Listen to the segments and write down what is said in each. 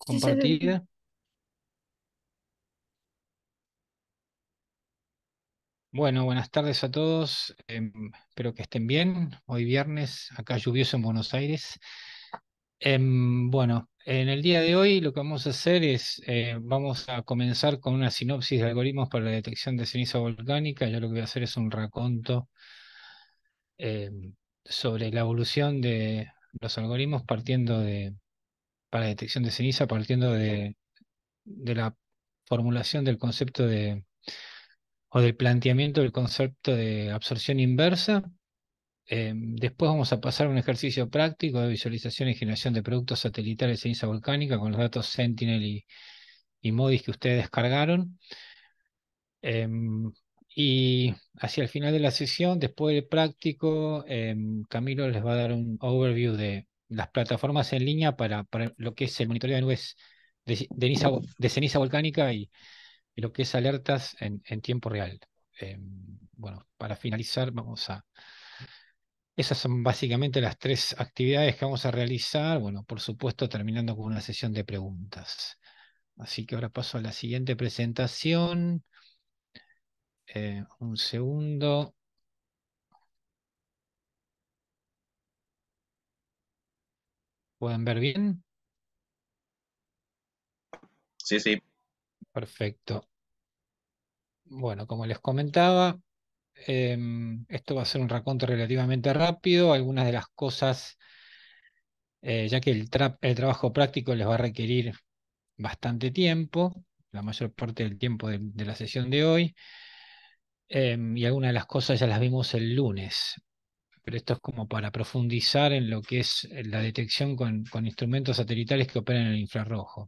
Sí se ve. Compartida. Bueno, buenas tardes a todos. Espero que estén bien. Hoy viernes, acá lluvioso en Buenos Aires. Bueno, en el día de hoy lo que vamos a hacer es, vamos a comenzar con una sinopsis de algoritmos para la detección de ceniza volcánica. Yo lo que voy a hacer es un raconto em, sobre la evolución de los algoritmos para detección de ceniza, partiendo de la formulación del concepto o del planteamiento del concepto de absorción inversa. Después vamos a pasar a un ejercicio práctico de visualización y generación de productos satelitales de ceniza volcánica con los datos Sentinel y MODIS que ustedes descargaron. Y hacia el final de la sesión, después del práctico, Camilo les va a dar un overview de las plataformas en línea para lo que es el monitoreo de nubes de ceniza volcánica y lo que es alertas en tiempo real. Bueno, para finalizar, esas son básicamente las tres actividades que vamos a realizar. Bueno, por supuesto, terminando con una sesión de preguntas. Así que ahora paso a la siguiente presentación. Un segundo. ¿Pueden ver bien? Sí, sí. Perfecto. Bueno, como les comentaba, esto va a ser un raconto relativamente rápido. Algunas de las cosas, ya que el trabajo práctico les va a requerir bastante tiempo, la mayor parte del tiempo de la sesión de hoy, y algunas de las cosas ya las vimos el lunes, pero esto es como para profundizar en lo que es la detección con instrumentos satelitales que operan en el infrarrojo.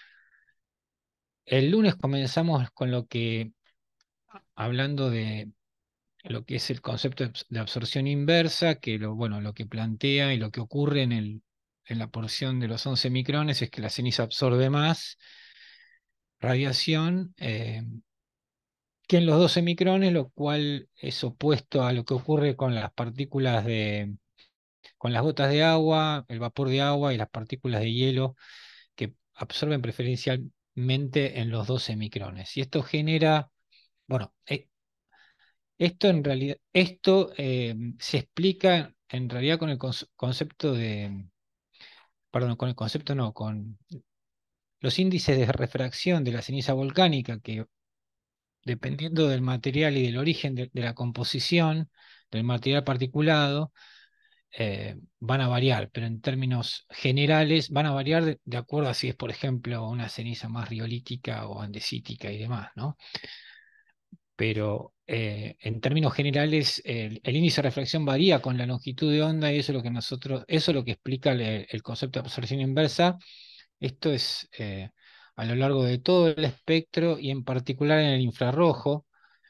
El lunes comenzamos con hablando de lo que es el concepto de absorción inversa, que bueno, lo que plantea y lo que ocurre en la porción de los 11 micrones es que la ceniza absorbe más radiación que en los 12 micrones, lo cual es opuesto a lo que ocurre con las partículas con las gotas de agua, el vapor de agua y las partículas de hielo que absorben preferencialmente en los 12 micrones. Y esto genera, bueno, esto en realidad, esto se explica en realidad con el concepto perdón, con el concepto no, con los índices de refracción de la ceniza volcánica, que dependiendo del material y del origen de la composición del material particulado, van a variar, pero en términos generales van a variar de acuerdo a si es, por ejemplo, una ceniza más riolítica o andesítica y demás, ¿no? Pero en términos generales, el índice de refracción varía con la longitud de onda y eso es lo que eso es lo que explica el concepto de absorción inversa. Esto es a lo largo de todo el espectro y en particular en el infrarrojo,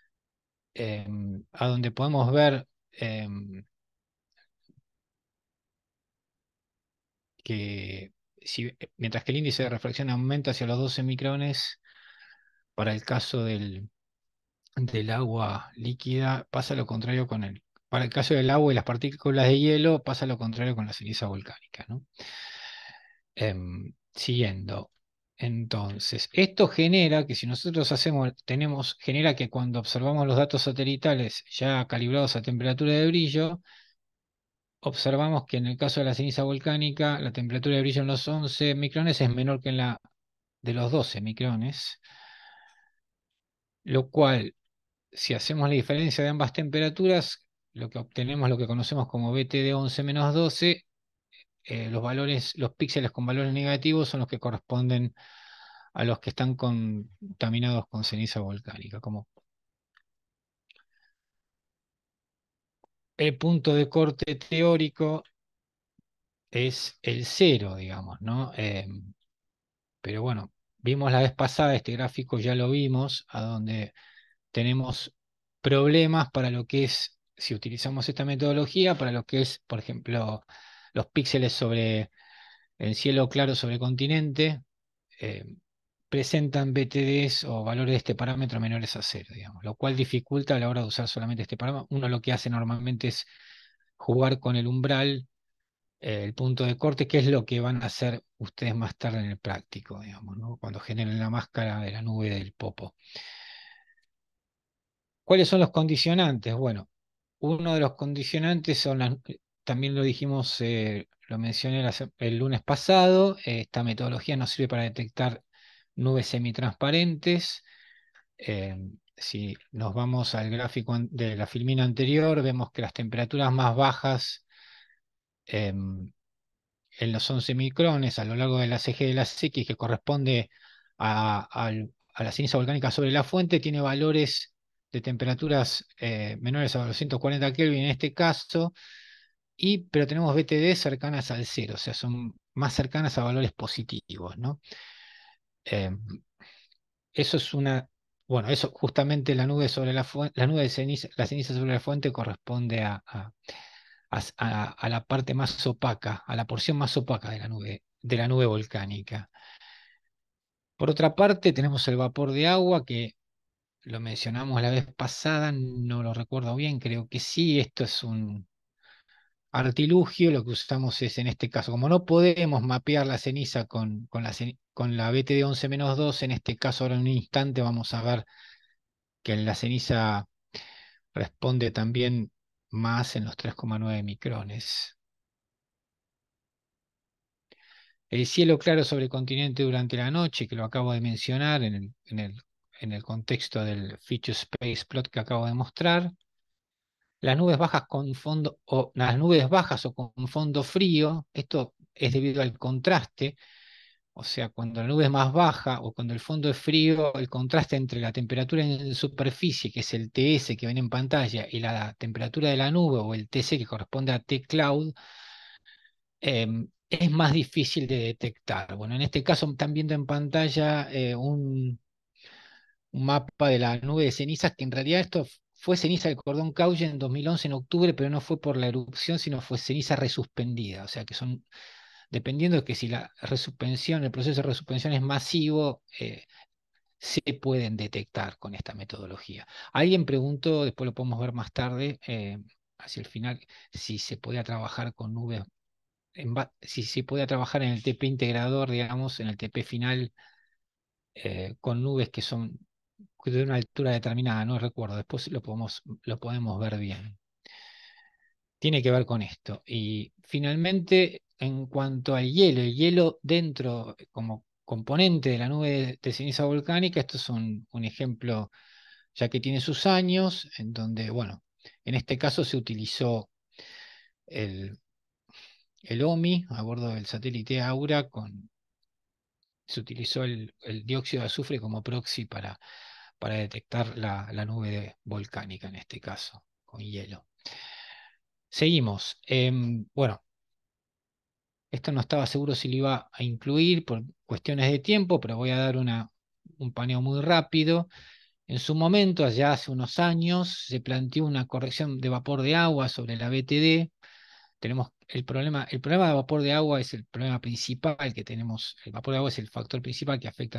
a donde podemos ver que mientras que el índice de refracción aumenta hacia los 12 micrones, para el caso del agua líquida pasa lo contrario para el caso del agua y las partículas de hielo pasa lo contrario con la ceniza volcánica, ¿no? Siguiendo. Entonces, esto genera que si nosotros genera que cuando observamos los datos satelitales ya calibrados a temperatura de brillo, observamos que en el caso de la ceniza volcánica, la temperatura de brillo en los 11 micrones es menor que en la de los 12 micrones, lo cual, si hacemos la diferencia de ambas temperaturas, lo que obtenemos, lo que conocemos como BT de 11 menos 12, los píxeles con valores negativos son los que corresponden a los que están contaminados con ceniza volcánica. Como el punto de corte teórico es el cero, digamos, ¿no? Pero bueno, vimos la vez pasada, este gráfico ya lo vimos, a donde tenemos problemas para lo que es, si utilizamos esta metodología, para lo que es, por ejemplo, los píxeles sobre el cielo claro sobre continente, eh, presentan BTDs o valores de este parámetro menores a cero, digamos, lo cual dificulta a la hora de usar solamente este parámetro. Uno lo que hace normalmente es jugar con el umbral el punto de corte, que es lo que van a hacer ustedes más tarde en el práctico, digamos, ¿no? Cuando generen la máscara de la nube del popo. ¿Cuáles son los condicionantes? Bueno, uno de los condicionantes son también lo dijimos, lo mencioné el lunes pasado, esta metodología nos sirve para detectar nubes semitransparentes. Eh, si nos vamos al gráfico de la filmina anterior, vemos que las temperaturas más bajas em, en los 11 micrones a lo largo de la CG de la X, que corresponde a la ceniza volcánica sobre la fuente, tiene valores de temperaturas menores a los 240 Kelvin en este caso, pero tenemos BTD cercanas al cero, o sea, son más cercanas a valores positivos, ¿no? Eh, eso es bueno, eso justamente la nube sobre la fuente, la nube de ceniza, la ceniza sobre la fuente corresponde a la parte más opaca, a la porción más opaca de la nube volcánica. Por otra parte, tenemos el vapor de agua, que lo mencionamos la vez pasada, no lo recuerdo bien, creo que sí, esto es un artilugio, lo que usamos es en este caso, como no podemos mapear la ceniza con la BTD 11-2, en este caso ahora en un instante vamos a ver que la ceniza responde también más en los 3,9 micrones. El cielo claro sobre el continente durante la noche, que lo acabo de mencionar en el contexto del Feature Space Plot que acabo de mostrar. Las nubes bajas con fondo, o las nubes bajas o con fondo frío, esto es debido al contraste, o sea, cuando la nube es más baja o cuando el fondo es frío, el contraste entre la temperatura en superficie, que es el TS que ven en pantalla, y la temperatura de la nube o el TC que corresponde a T-Cloud, es más difícil de detectar. Bueno, en este caso están viendo en pantalla un mapa de la nube de cenizas, que en realidad esto fue ceniza del cordón Cauchy en 2011 en octubre, pero no fue por la erupción, sino fue ceniza resuspendida. O sea que son, dependiendo de que si la resuspensión, el proceso de resuspensión es masivo, se pueden detectar con esta metodología. Alguien preguntó, después lo podemos ver más tarde, hacia el final, si se podía trabajar con nubes si se puede trabajar en el TP integrador, digamos, en el TP final, con nubes que son de una altura determinada, no recuerdo, después lo podemos ver bien. Tiene que ver con esto. Y finalmente, en cuanto al hielo, el hielo dentro, como componente de la nube de ceniza volcánica, esto es un ejemplo ya que tiene sus años, en donde, bueno, en este caso se utilizó el, el OMI a bordo del satélite Aura se utilizó el dióxido de azufre como proxy para detectar la nube volcánica en este caso, con hielo. Seguimos. Bueno, esto no estaba seguro si lo iba a incluir por cuestiones de tiempo, pero voy a dar un paneo muy rápido. En su momento, allá hace unos años, se planteó una corrección de vapor de agua sobre la BTD. Tenemos el problema de vapor de agua es el problema principal que tenemos. El vapor de agua es el factor principal que afecta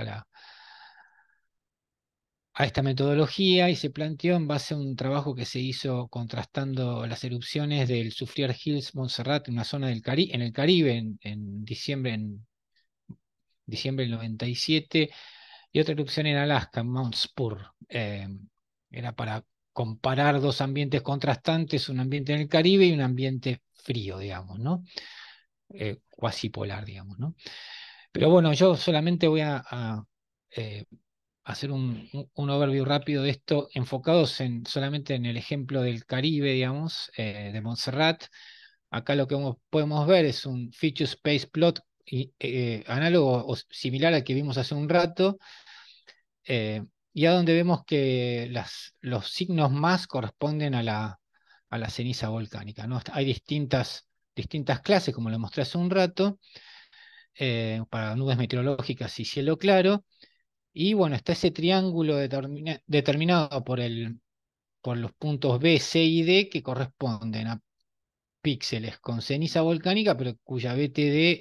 a esta metodología y se planteó en base a un trabajo que se hizo contrastando las erupciones del Soufriere Hills Montserrat en una zona en el Caribe en diciembre del 97 y otra erupción en Alaska, en Mount Spur. Era para comparar dos ambientes contrastantes, un ambiente en el Caribe y un ambiente frío, digamos, ¿no? Cuasi polar, digamos, ¿no? Pero bueno, yo solamente voy eh, hacer un overview rápido de esto, enfocados solamente en el ejemplo del Caribe, digamos, de Montserrat. Acá lo que podemos ver es un Feature Space Plot análogo o similar al que vimos hace un rato, y a donde vemos que los signos más corresponden a la ceniza volcánica, ¿no? Hay distintas clases, como le mostré hace un rato, para nubes meteorológicas y cielo claro. Y bueno, está ese triángulo determinado por los puntos B, C y D que corresponden a píxeles con ceniza volcánica, pero cuya BTD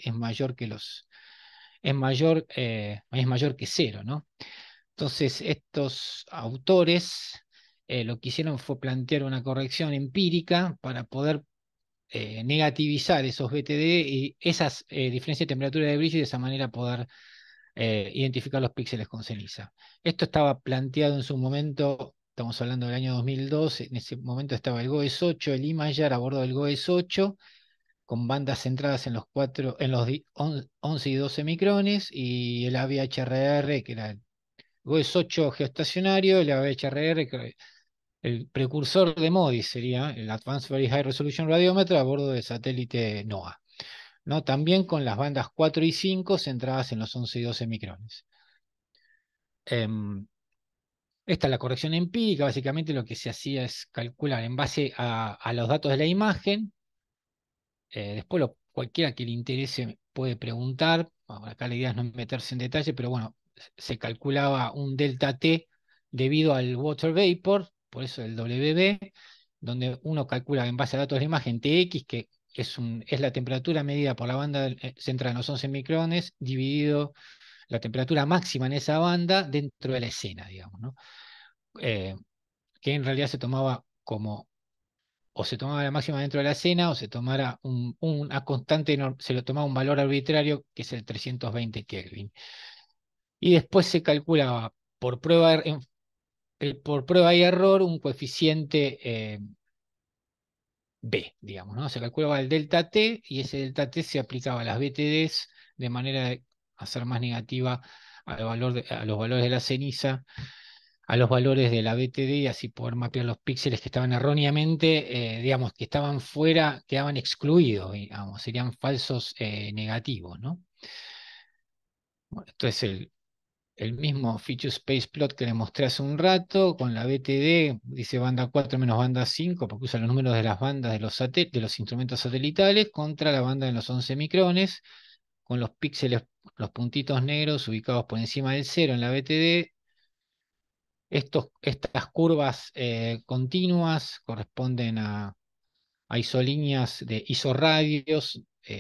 es mayor que cero, ¿no? Entonces, estos autores lo que hicieron fue plantear una corrección empírica para poder negativizar esos BTD y esas diferencias de temperatura de brillo y de esa manera poder identificar los píxeles con ceniza. Esto estaba planteado en su momento, estamos hablando del año 2002, en ese momento estaba el GOES 8, el Imager a bordo del GOES 8, con bandas centradas en los, 11 y 12 micrones, y el AVHRR, que era el GOES 8 geoestacionario, el AVHRR, que el precursor de MODIS sería el Advanced Very High Resolution Radiometer a bordo del satélite NOAA, ¿no? También con las bandas 4 y 5 centradas en los 11 y 12 micrones. Esta es la corrección empírica. Básicamente lo que se hacía es calcular en base a los datos de la imagen. Después cualquiera que le interese puede preguntar. Bueno, acá la idea es no meterse en detalle, pero bueno, se calculaba un delta T debido al water vapor, por eso el WB, donde uno calcula en base a datos de la imagen TX, que es la temperatura medida por la banda central en los 11 micrones, dividido la temperatura máxima en esa banda dentro de la escena, digamos, ¿no? Eh, que en realidad se tomaba como, o se tomaba la máxima dentro de la escena, o se tomara una constante, se lo tomaba un valor arbitrario, que es el 320 Kelvin. Y después se calculaba por prueba y error un coeficiente B, digamos, ¿no? Se calculaba el delta T y ese delta T se aplicaba a las BTDs de manera de hacer más negativa a los valores de la ceniza, a los valores de la BTD y así poder mapear los píxeles que estaban erróneamente, digamos, que estaban fuera, quedaban excluidos, digamos, serían falsos negativos, ¿no? Bueno, esto es el mismo Feature Space Plot que le mostré hace un rato, con la BTD, dice banda 4 menos banda 5, porque usa los números de las bandas de los instrumentos satelitales, contra la banda de los 11 micrones, con los píxeles, los puntitos negros ubicados por encima del cero en la BTD. Estas curvas continuas corresponden a isolíneas de isorradios.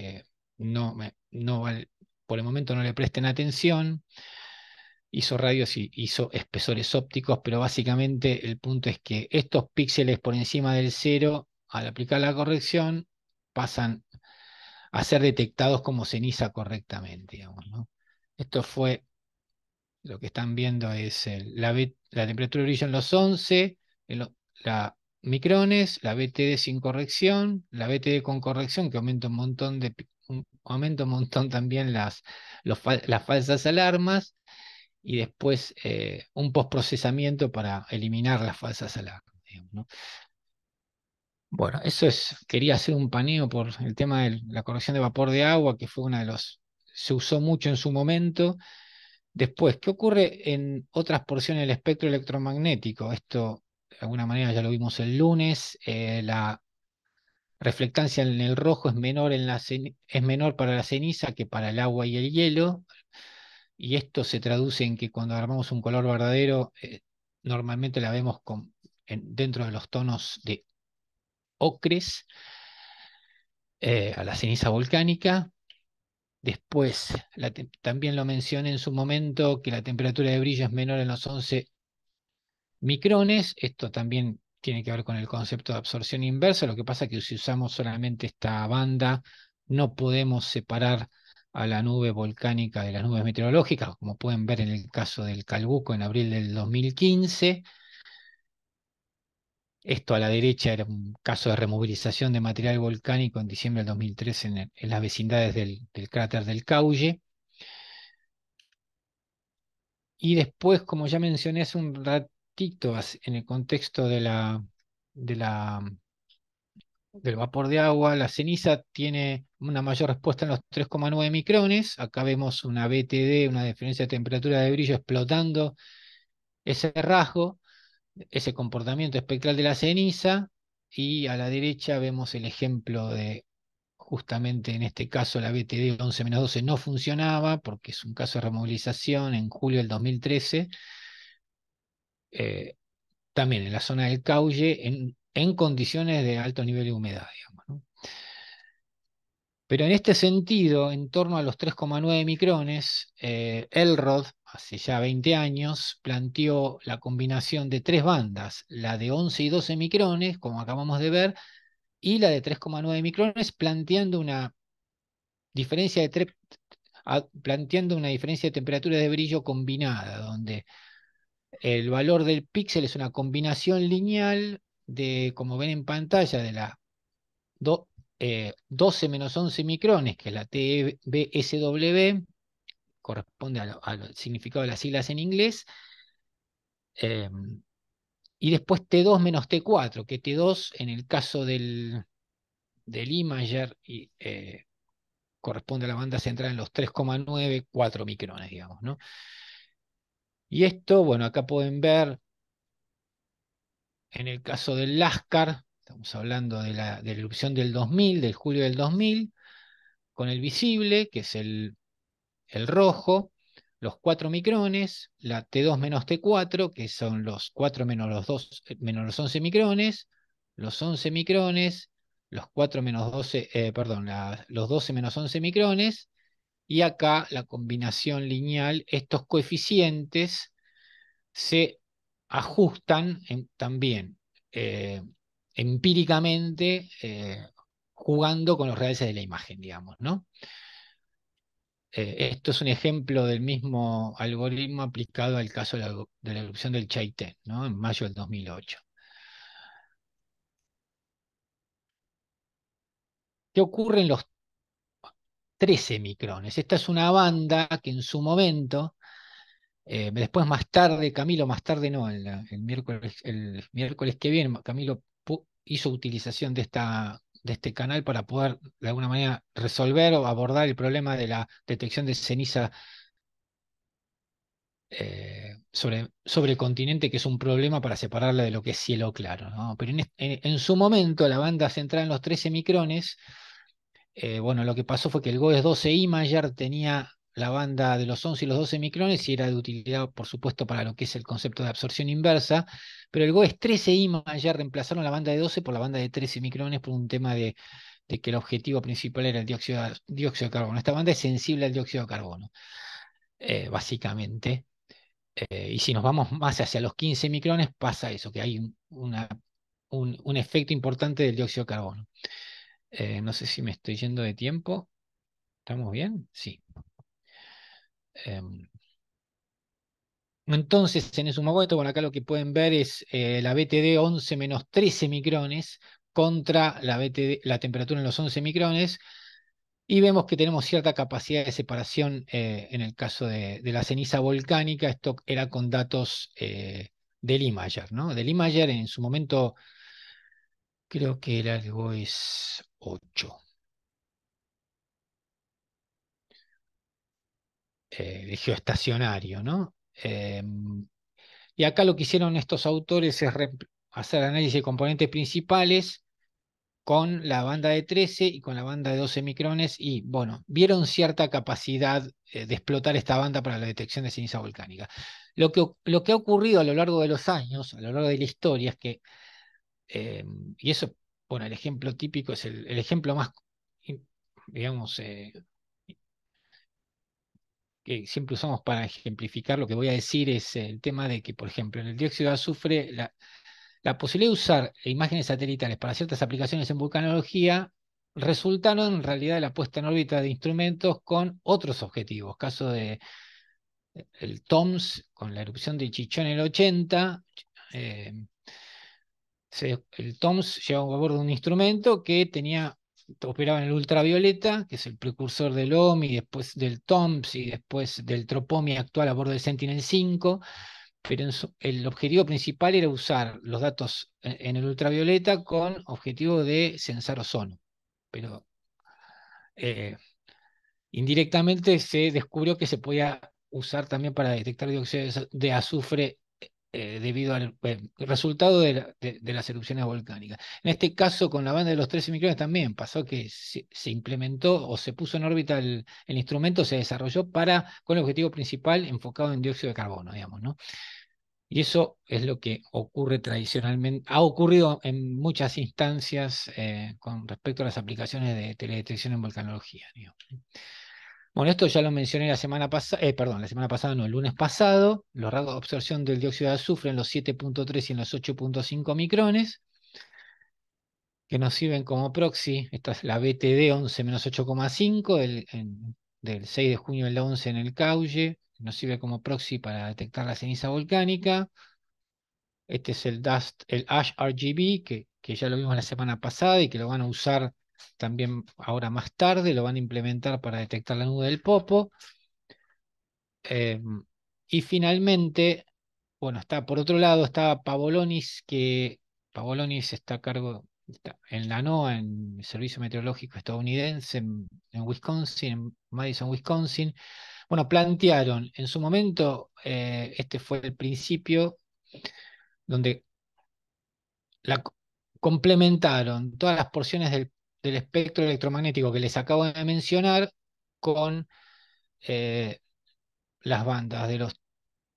Por el momento no le presten atención. Isorradios y isoespesores ópticos, pero básicamente el punto es que estos píxeles por encima del cero, al aplicar la corrección, pasan a ser detectados como ceniza correctamente, digamos, ¿no? Esto fue lo que están viendo es la temperatura de brillo en los 11, la micrones, la BTD sin corrección, la BTD con corrección, que aumenta un montón aumenta un montón también las falsas alarmas, y después un postprocesamiento para eliminar las falsas alarmas, digamos, ¿no? Bueno, quería hacer un paneo por el tema de la corrección de vapor de agua, que fue se usó mucho en su momento. Después, ¿qué ocurre en otras porciones del espectro electromagnético? Esto, de alguna manera, ya lo vimos el lunes. La reflectancia en el rojo es menor para la ceniza que para el agua y el hielo. Y esto se traduce en que cuando armamos un color verdadero, normalmente la vemos dentro de los tonos de ocres, a la ceniza volcánica. Después, también lo mencioné en su momento, que la temperatura de brillo es menor en los 11 micrones. Esto también tiene que ver con el concepto de absorción inversa. Lo que pasa es que si usamos solamente esta banda, no podemos separar a la nube volcánica de las nubes meteorológicas, como pueden ver en el caso del Calbuco en abril del 2015. Esto a la derecha era un caso de removilización de material volcánico en diciembre del 2013 en las vecindades del cráter del Caulle. Y después, como ya mencioné hace un ratito, en el contexto de la, del vapor de agua, la ceniza tiene una mayor respuesta en los 3,9 micrones. Acá vemos una BTD, una diferencia de temperatura de brillo explotando ese rasgo, ese comportamiento espectral de la ceniza. Y a la derecha vemos el ejemplo de, justamente en este caso, la BTD 11-12 no funcionaba porque es un caso de removilización en julio del 2013. eh, También en la zona del Caulle, en condiciones de alto nivel de humedad, digamos, ¿no? Pero en este sentido, en torno a los 3,9 micrones, Elrod, hace ya 20 años, planteó la combinación de tres bandas, la de 11 y 12 micrones, como acabamos de ver, y la de 3,9 micrones, planteando una diferencia de temperatura de brillo combinada, donde el valor del píxel es una combinación lineal de, como ven en pantalla, de la 12 menos 11 micrones, que es la TBSW, corresponde al significado de las siglas en inglés, eh, y después T2 menos T4, que T2 en el caso del Imager corresponde a la banda central en los 3,9, 4 micrones, digamos, ¿no? Y esto, bueno, acá pueden ver en el caso del LASCAR, estamos hablando de la erupción del 2000, del julio del 2000, con el visible, que es el rojo, los 4 micrones, la T2 menos T4, que son los 4 menos los 2, menos los 11 micrones, los 11 micrones, los 4 menos 12, perdón, los 12 menos 11 micrones, y acá la combinación lineal, estos coeficientes se ajustan también eh, empíricamente, jugando con los realces de la imagen, digamos, ¿no? Esto es un ejemplo del mismo algoritmo aplicado al caso de la erupción del Chaitén, ¿no? En mayo del 2008. ¿Qué ocurre en los 13 micrones? Esta es una banda que en su momento, después más tarde, Camilo, más tarde no, el miércoles que viene, Camilo hizo utilización de este canal para poder de alguna manera resolver o abordar el problema de la detección de ceniza sobre el continente, que es un problema para separarla de lo que es cielo claro, ¿no? Pero en su momento, la banda central en los 13 micrones, bueno, lo que pasó fue que el GOES 12 Imager tenía la banda de los 11 y los 12 micrones y era de utilidad, por supuesto, para lo que es el concepto de absorción inversa, pero el GOES 13 Imager reemplazaron la banda de 12 por la banda de 13 micrones por un tema de que el objetivo principal era el dióxido de carbono. Esta banda es sensible al dióxido de carbono, básicamente. Y si nos vamos más hacia los 15 micrones, pasa eso, que hay un efecto importante del dióxido de carbono. No sé si me estoy yendo de tiempo. ¿Estamos bien? Sí. Em, entonces, en ese momento, bueno, acá lo que pueden ver es la BTD 11 menos 13 micrones contra la temperatura en los 11 micrones. Y vemos que tenemos cierta capacidad de separación en el caso de la ceniza volcánica. Esto era con datos del Imager, ¿no? Del Imager en su momento creo que era el GOES 8, de geoestacionario, ¿no? Y acá lo que hicieron estos autores es hacer análisis de componentes principales con la banda de 13 y con la banda de 12 micrones y, bueno, vieron cierta capacidad de explotar esta banda para la detección de ceniza volcánica. Lo que ha ocurrido a lo largo de los años, a lo largo de la historia, es que, eh, y eso, bueno, el ejemplo típico es el ejemplo más, digamos, que siempre usamos para ejemplificar lo que voy a decir es el tema de que, por ejemplo, en el dióxido de azufre, la posibilidad de usar imágenes satelitales para ciertas aplicaciones en vulcanología resultaron en realidad de la puesta en órbita de instrumentos con otros objetivos. Caso de el TOMS con la erupción de Chichón en el 80. eh, el TOMS llevaba a bordo un instrumento que operaba en el ultravioleta, que es el precursor del OMI, después del TOMS y después del TROPOMI actual a bordo del Sentinel-5, pero el objetivo principal era usar los datos en el ultravioleta con objetivo de censar ozono. Pero eh, indirectamente se descubrió que se podía usar también para detectar dióxido de azufre debido al resultado de las erupciones volcánicas. En este caso, con la banda de los 13 micrones también pasó que se implementó o se puso en órbita el instrumento, se desarrolló con el objetivo principal enfocado en dióxido de carbono, digamos, ¿no? Y eso es lo que ocurre tradicionalmente, ha ocurrido en muchas instancias con respecto a las aplicaciones de teledetección en volcanología, digamos. Bueno, esto ya lo mencioné la semana pasada, perdón, la semana pasada no, el lunes pasado, los rangos de absorción del dióxido de azufre en los 7,3 y en los 8,5 micrones, que nos sirven como proxy. Esta es la BTD 11-8,5 del 6 de junio del 11 en el Caulle. Nos sirve como proxy para detectar la ceniza volcánica. Este es el Ash RGB, que ya lo vimos la semana pasada y que lo van a usar también ahora más tarde, lo van a implementar para detectar la nube del Popo. Eh, y finalmente, bueno, está por otro lado, está Pavolonis, que Pavolonis está a cargo, está en la NOAA, en el Servicio Meteorológico Estadounidense, en Wisconsin, en Madison, Wisconsin. Bueno, plantearon en su momento, este fue el principio donde la, complementaron todas las porciones del espectro electromagnético que les acabo de mencionar con eh, las bandas de los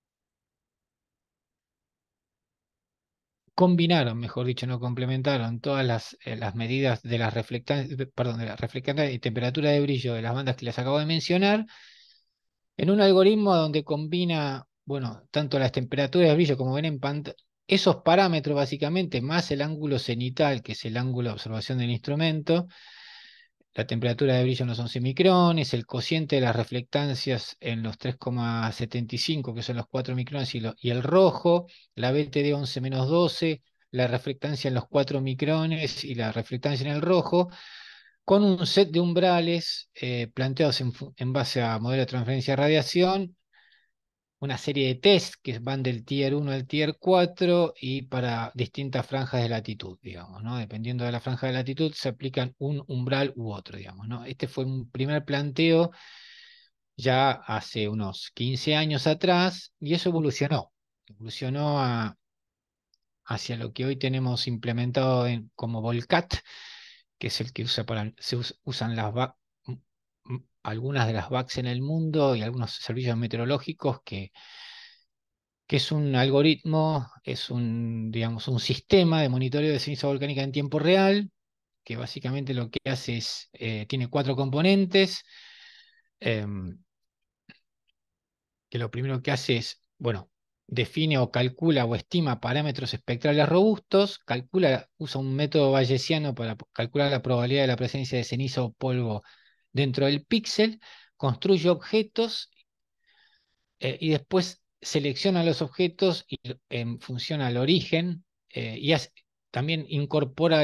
combinaron, mejor dicho, no complementaron todas las medidas de las reflectantes, perdón, de la reflectante y temperatura de brillo de las bandas que les acabo de mencionar, en un algoritmo donde combina, bueno, tanto las temperaturas de brillo como ven en pantalla, esos parámetros básicamente, más el ángulo cenital, que es el ángulo de observación del instrumento, la temperatura de brillo en los 11 micrones, el cociente de las reflectancias en los 3,75, que son los 4 micrones, y el rojo, la BTD 11-12, la reflectancia en los 4 micrones y la reflectancia en el rojo, con un set de umbrales planteados en base a modelo de transferencia de radiación, una serie de test que van del tier 1 al tier 4 y para distintas franjas de latitud, digamos, ¿no? Dependiendo de la franja de latitud se aplican un umbral u otro, digamos, ¿no? Este fue un primer planteo ya hace unos 15 años atrás y eso evolucionó hacia lo que hoy tenemos implementado como Volcat, que es el que usan algunas de las VACs en el mundo y algunos servicios meteorológicos que es un algoritmo, es digamos, un sistema de monitoreo de ceniza volcánica en tiempo real, que básicamente lo que hace es, tiene cuatro componentes, em, que lo primero que hace es, bueno, define o calcula o estima parámetros espectrales robustos, usa un método bayesiano para calcular la probabilidad de la presencia de ceniza o polvo dentro del píxel, construye objetos y después selecciona los objetos y en función al origen también incorpora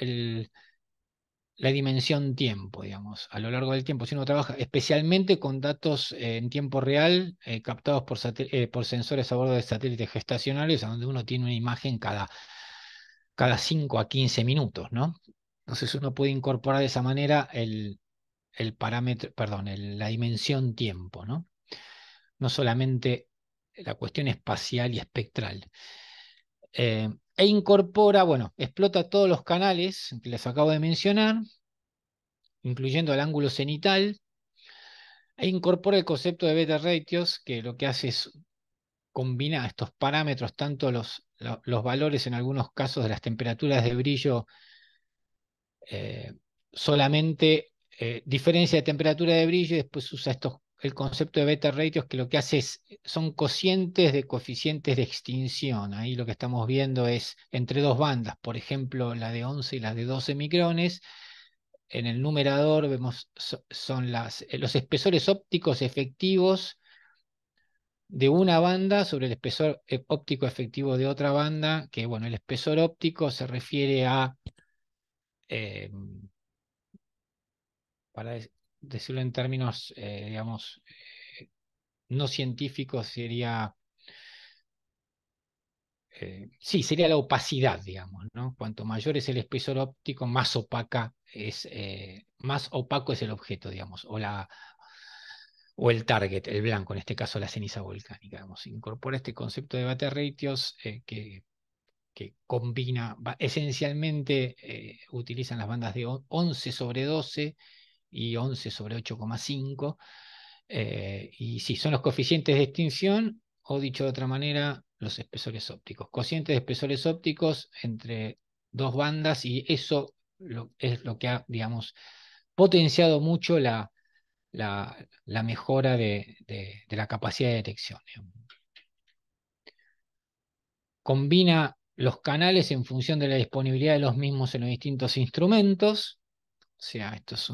la dimensión tiempo, digamos, a lo largo del tiempo. Si uno trabaja especialmente con datos en tiempo real captados por sensores a bordo de satélites gestacionarios, a donde uno tiene una imagen cada 5 a 15 minutos, ¿no? Entonces uno puede incorporar de esa manera el parámetro, perdón, la dimensión tiempo, ¿no? No solamente la cuestión espacial y espectral. E incorpora, bueno, explota todos los canales que les acabo de mencionar, incluyendo el ángulo cenital, e incorpora el concepto de beta ratios, que lo que hace es combinar estos parámetros, tanto los valores en algunos casos de las temperaturas de brillo eh, solamente diferencia de temperatura de brillo y después usa el concepto de beta ratios que lo que hace son cocientes de coeficientes de extinción. Ahí lo que estamos viendo es entre dos bandas, por ejemplo la de 11 y la de 12 micrones. En el numerador vemos son los espesores ópticos efectivos de una banda sobre el espesor óptico efectivo de otra banda, que bueno, el espesor óptico se refiere a eh, para decirlo en términos, digamos, no científicos, sí, sería la opacidad, digamos, ¿no? Cuanto mayor es el espesor óptico, más opaco es el objeto, digamos, o el target, el blanco, en este caso la ceniza volcánica, digamos. Incorpora este concepto de beta ratios que combina, esencialmente utilizan las bandas de 11/12 y 11/8,5. Y sí, son los coeficientes de extinción, o dicho de otra manera, los espesores ópticos. Cocientes de espesores ópticos entre dos bandas, y eso es lo que ha, digamos, potenciado mucho la mejora de la capacidad de detección. Combina los canales en función de la disponibilidad de los mismos en los distintos instrumentos. O sea, esto es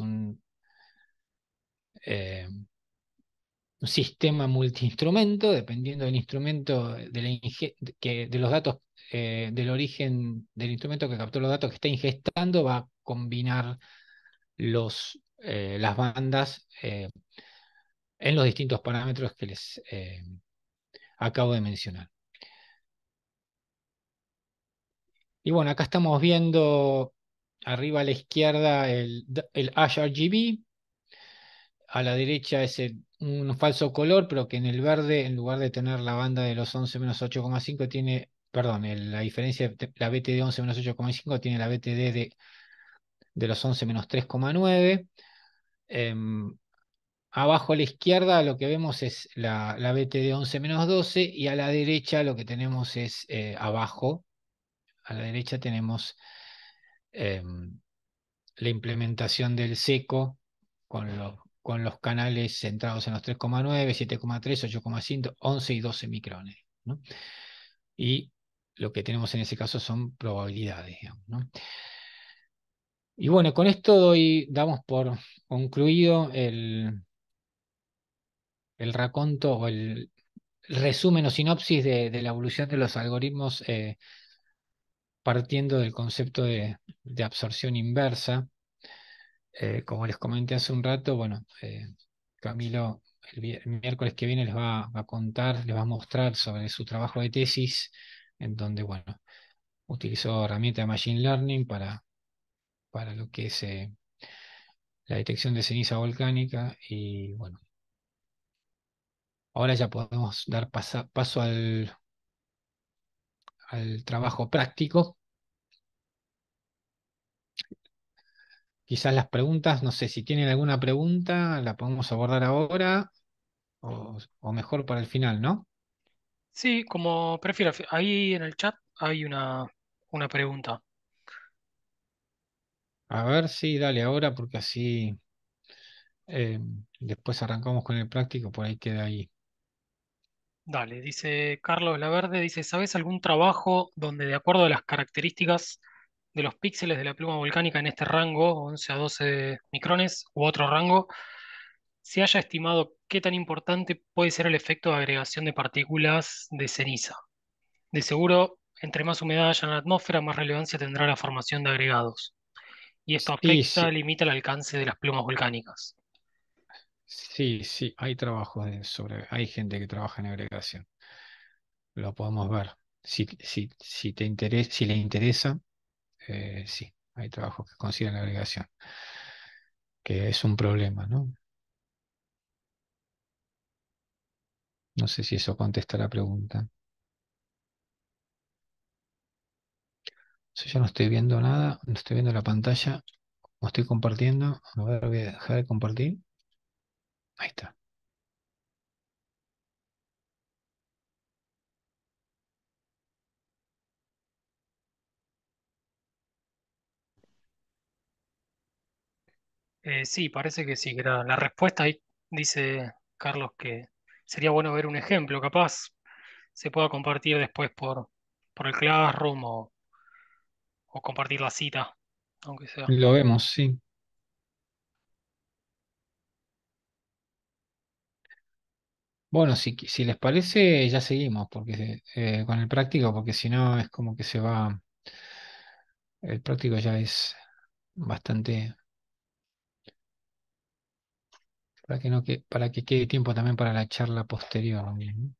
un sistema multiinstrumento, dependiendo del instrumento, de los datos, del origen del instrumento que captó los datos que está ingestando, va a combinar las bandas en los distintos parámetros que les acabo de mencionar. Y bueno, acá estamos viendo arriba a la izquierda el HRGB, a la derecha es un falso color, pero que en el verde, en lugar de tener la banda de los 11 menos 8,5, tiene, perdón, la diferencia, la BTD 11 menos 8,5 tiene la BTD de los 11 menos 3,9. Em, Abajo a la izquierda lo que vemos es la BTD 11 menos 12 y a la derecha lo que tenemos es abajo, a la derecha tenemos em, la implementación del seco con los canales centrados en los 3,9, 7,3, 8,5, 11 y 12 micrones, ¿no? Y lo que tenemos en ese caso son probabilidades, digamos, ¿no? Y bueno, con esto damos por concluido el raconto o el resumen o sinopsis de la evolución de los algoritmos partiendo del concepto de absorción inversa. Como les comenté hace un rato, bueno, Camilo el miércoles que viene les va a contar, les va a mostrar sobre su trabajo de tesis, en donde, bueno, utilizó herramientas de Machine Learning para lo que es la detección de ceniza volcánica. Y bueno, ahora ya podemos dar paso al trabajo práctico. Quizás las preguntas, no sé si tienen alguna pregunta, la podemos abordar ahora o mejor para el final, ¿no? Sí, como prefiero. Ahí en el chat hay una pregunta. A ver, sí, dale ahora porque así eh, después arrancamos con el práctico, por ahí queda ahí. Dale, dice Carlos Laverde, dice, ¿sabes algún trabajo donde de acuerdo a las características de los píxeles de la pluma volcánica en este rango, 11 a 12 micrones, u otro rango, se haya estimado qué tan importante puede ser el efecto de agregación de partículas de ceniza? De seguro, entre más humedad haya en la atmósfera, más relevancia tendrá la formación de agregados, y esto Sí, afecta, sí, limita el alcance de las plumas volcánicas. sí, sí, hay trabajos hay gente que trabaja en agregación, lo podemos ver. Si te interesa, si le interesa, sí, hay trabajos que consideran la agregación, que es un problema, ¿no? No sé si eso contesta la pregunta. Si yo no estoy viendo nada, no estoy viendo la pantalla, no estoy compartiendo. A ver, voy a dejar de compartir. Ahí está. Sí, parece que sí, que era la respuesta ahí dice Carlos que sería bueno ver un ejemplo, capaz se pueda compartir después por el Classroom o compartir la cita, aunque sea. Lo vemos, sí. Bueno, si les parece, ya seguimos porque con el práctico, porque si no es como que se va. El práctico ya es bastante. Para que quede tiempo también para la charla posterior, ¿no?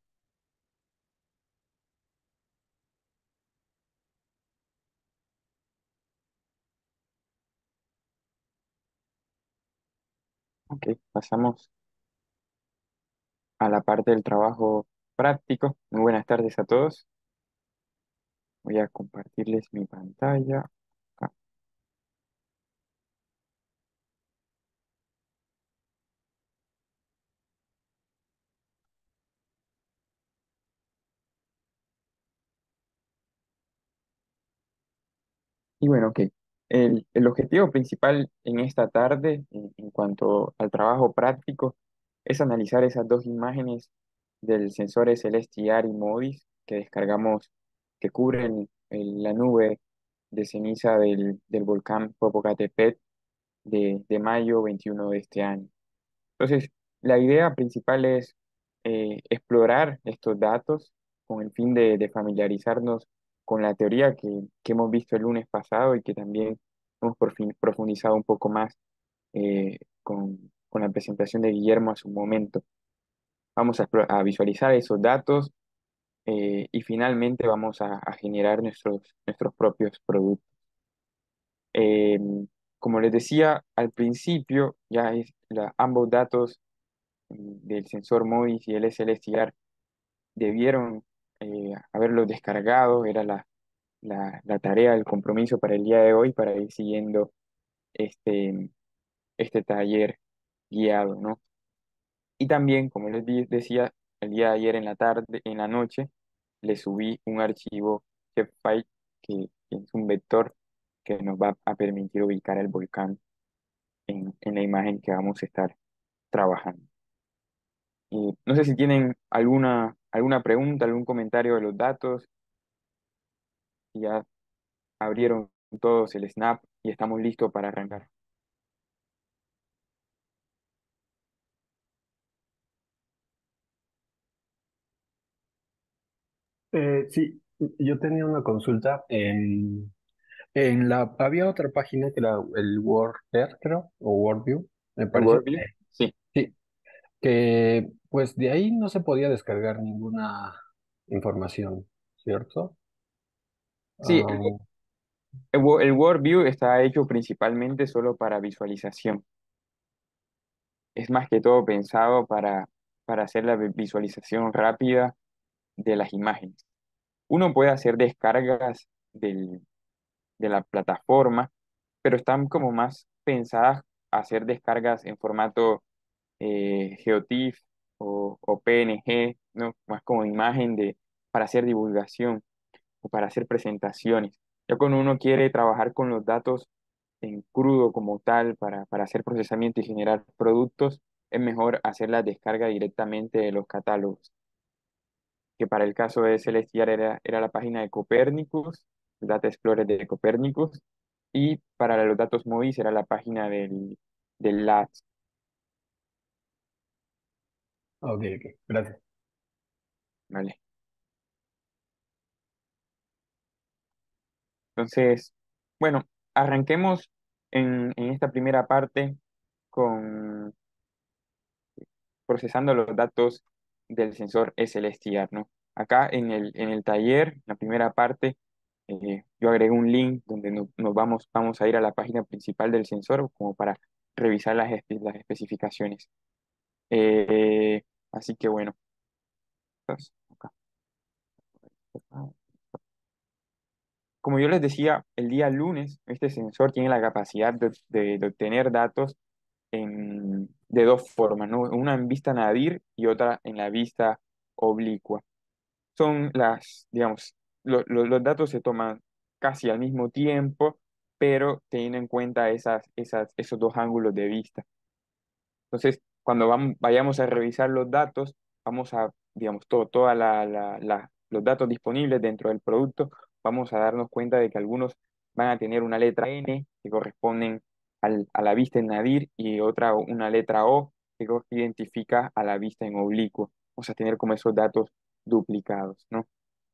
Ok, pasamos a la parte del trabajo práctico. Muy buenas tardes a todos. Voy a compartirles mi pantalla. Acá. Y bueno, ok. El objetivo principal en esta tarde, en cuanto al trabajo práctico, es analizar esas dos imágenes del sensor SLS-TR y MODIS que descargamos, que cubren la nube de ceniza del volcán Popocatépetl de mayo 21 de este año. Entonces, la idea principal es explorar estos datos con el fin de familiarizarnos con la teoría que hemos visto el lunes pasado y que también hemos profundizado un poco más con la presentación de Guillermo a su momento. Vamos a visualizar esos datos y finalmente vamos a generar nuestros propios productos. Eh, Como les decía al principio, ambos datos del sensor MODIS y el SLSTR debieron haberlos descargado, era la tarea, el compromiso para el día de hoy, para ir siguiendo este, este taller guiado, ¿no? Y también, como decía, el día de ayer en la tarde, en la noche, le subí un archivo Shapefile que es un vector que nos va a permitir ubicar el volcán en la imagen que vamos a estar trabajando. Y no sé si tienen alguna pregunta, algún comentario de los datos. Ya abrieron todos el Snap y estamos listos para arrancar. Sí, yo tenía una consulta. Había otra página que era el WordPress, creo, o WordView, me ¿El parece. WorldView? Sí. Sí, que pues de ahí no se podía descargar ninguna información, ¿cierto? Sí, Ah, el WorldView está hecho principalmente solo para visualización. Es más que todo pensado para hacer la visualización rápida de las imágenes. Uno puede hacer descargas de la plataforma, pero están como más pensadas a hacer descargas en formato GeoTIFF o PNG, ¿no? Más como imagen para hacer divulgación o para hacer presentaciones. Ya cuando uno quiere trabajar con los datos en crudo como tal para hacer procesamiento y generar productos, es mejor hacer la descarga directamente de los catálogos, que para el caso de Celestial era la página de Copernicus, el Data Explorer de Copernicus, y para los datos MODIS era la página del LATS, ok, ok, gracias. ¿vale? Entonces, bueno, arranquemos en esta primera parte con procesando los datos del sensor SLSTR, ¿no? Acá en el taller, la primera parte, yo agregué un link donde vamos a ir a la página principal del sensor como para revisar las especificaciones. Así que bueno, entonces, acá. Como yo les decía, el día lunes, este sensor tiene la capacidad de obtener datos de dos formas, ¿no? Una en vista nadir y otra en la vista oblicua. Son digamos, los datos se toman casi al mismo tiempo, pero teniendo en cuenta esos dos ángulos de vista. Entonces, cuando vayamos a revisar los datos, vamos a, digamos, todos los datos disponibles dentro del producto, vamos a darnos cuenta de que algunos van a tener una letra N que corresponden a la vista en nadir y otra, una letra O que identifica a la vista en oblicuo. Vamos a tener como esos datos duplicados, ¿no?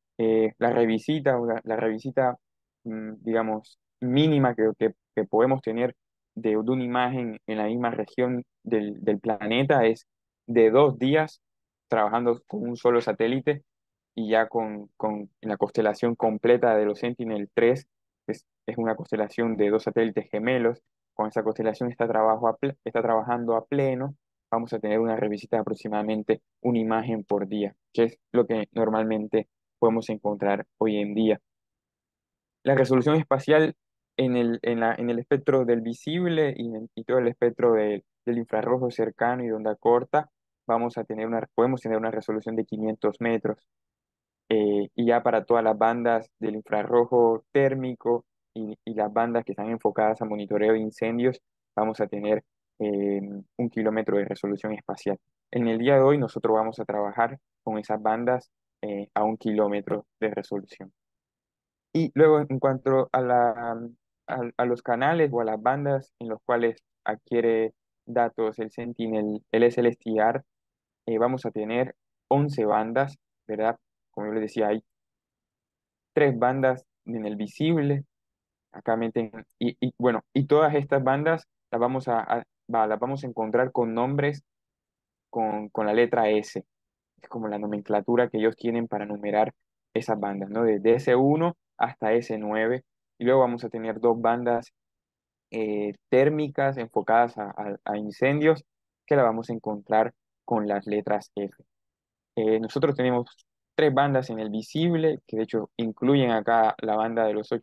La revisita, digamos, mínima que podemos tener de una imagen en la misma región del planeta es de 2 días trabajando con un solo satélite y ya con la constelación completa de los Sentinel-3, es una constelación de dos satélites gemelos. Con esa constelación está trabajando a pleno. Vamos a tener una revisita de aproximadamente una imagen por día, que es lo que normalmente podemos encontrar hoy en día. La resolución espacial en el espectro del visible y todo el espectro del infrarrojo cercano y de onda corta, podemos tener una resolución de 500 metros. Y ya para todas las bandas del infrarrojo térmico y las bandas que están enfocadas a monitoreo de incendios, vamos a tener 1 kilómetro de resolución espacial. En el día de hoy nosotros vamos a trabajar con esas bandas a 1 kilómetro de resolución. Y luego, en cuanto a, a los canales o a las bandas en los cuales adquiere datos el Sentinel LSLSTR, vamos a tener 11 bandas, ¿verdad? Como yo les decía, hay tres bandas en el visible, acá meten, bueno, y todas estas bandas las vamos las vamos a encontrar con nombres con la letra S. Es como la nomenclatura que ellos tienen para numerar esas bandas, ¿no? Desde S1 hasta S9. Y luego vamos a tener dos bandas térmicas enfocadas a incendios que la vamos a encontrar con las letras F. Nosotros tenemos tres bandas en el visible, que de hecho incluyen acá la banda de los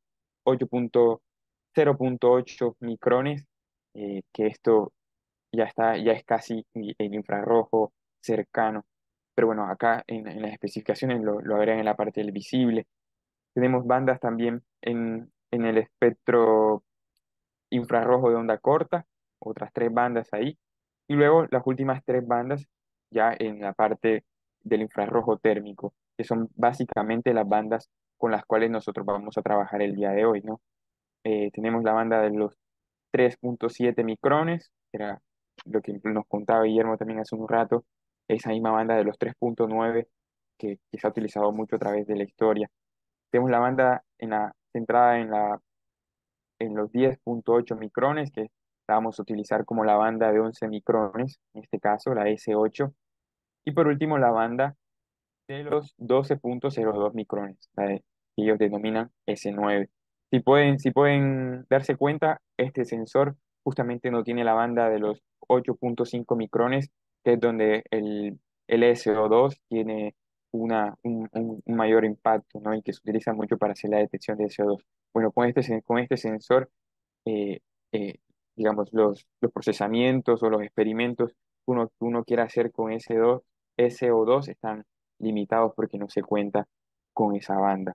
8.0.8 micrones, que esto ya está, ya es casi el infrarrojo cercano. Pero bueno, acá en las especificaciones lo agregan en la parte del visible. Tenemos bandas también en el espectro infrarrojo de onda corta, otras tres bandas ahí. Y luego las últimas tres bandas ya en la parte del infrarrojo térmico, que son básicamente las bandas con las cuales nosotros vamos a trabajar el día de hoy, ¿no? Tenemos la banda de los 3.7 micrones, que era lo que nos contaba Guillermo también hace un rato, esa misma banda de los 3.9 que se ha utilizado mucho a través de la historia. Tenemos la banda centrada en los 10.8 micrones, que la vamos a utilizar como la banda de 11 micrones, en este caso la S8. Y por último, la banda de los 12.02 micrones, que ellos denominan S9. Si pueden darse cuenta, este sensor justamente no tiene la banda de los 8.5 micrones, que es donde el SO2 tiene un mayor impacto, ¿no? Y que se utiliza mucho para hacer la detección de SO2. Bueno, con este sensor, eh, eh, digamos, los procesamientos o los experimentos que uno quiera hacer con SO2 están limitados porque no se cuenta con esa banda.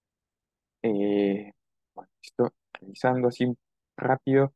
Bueno, esto revisando así rápido.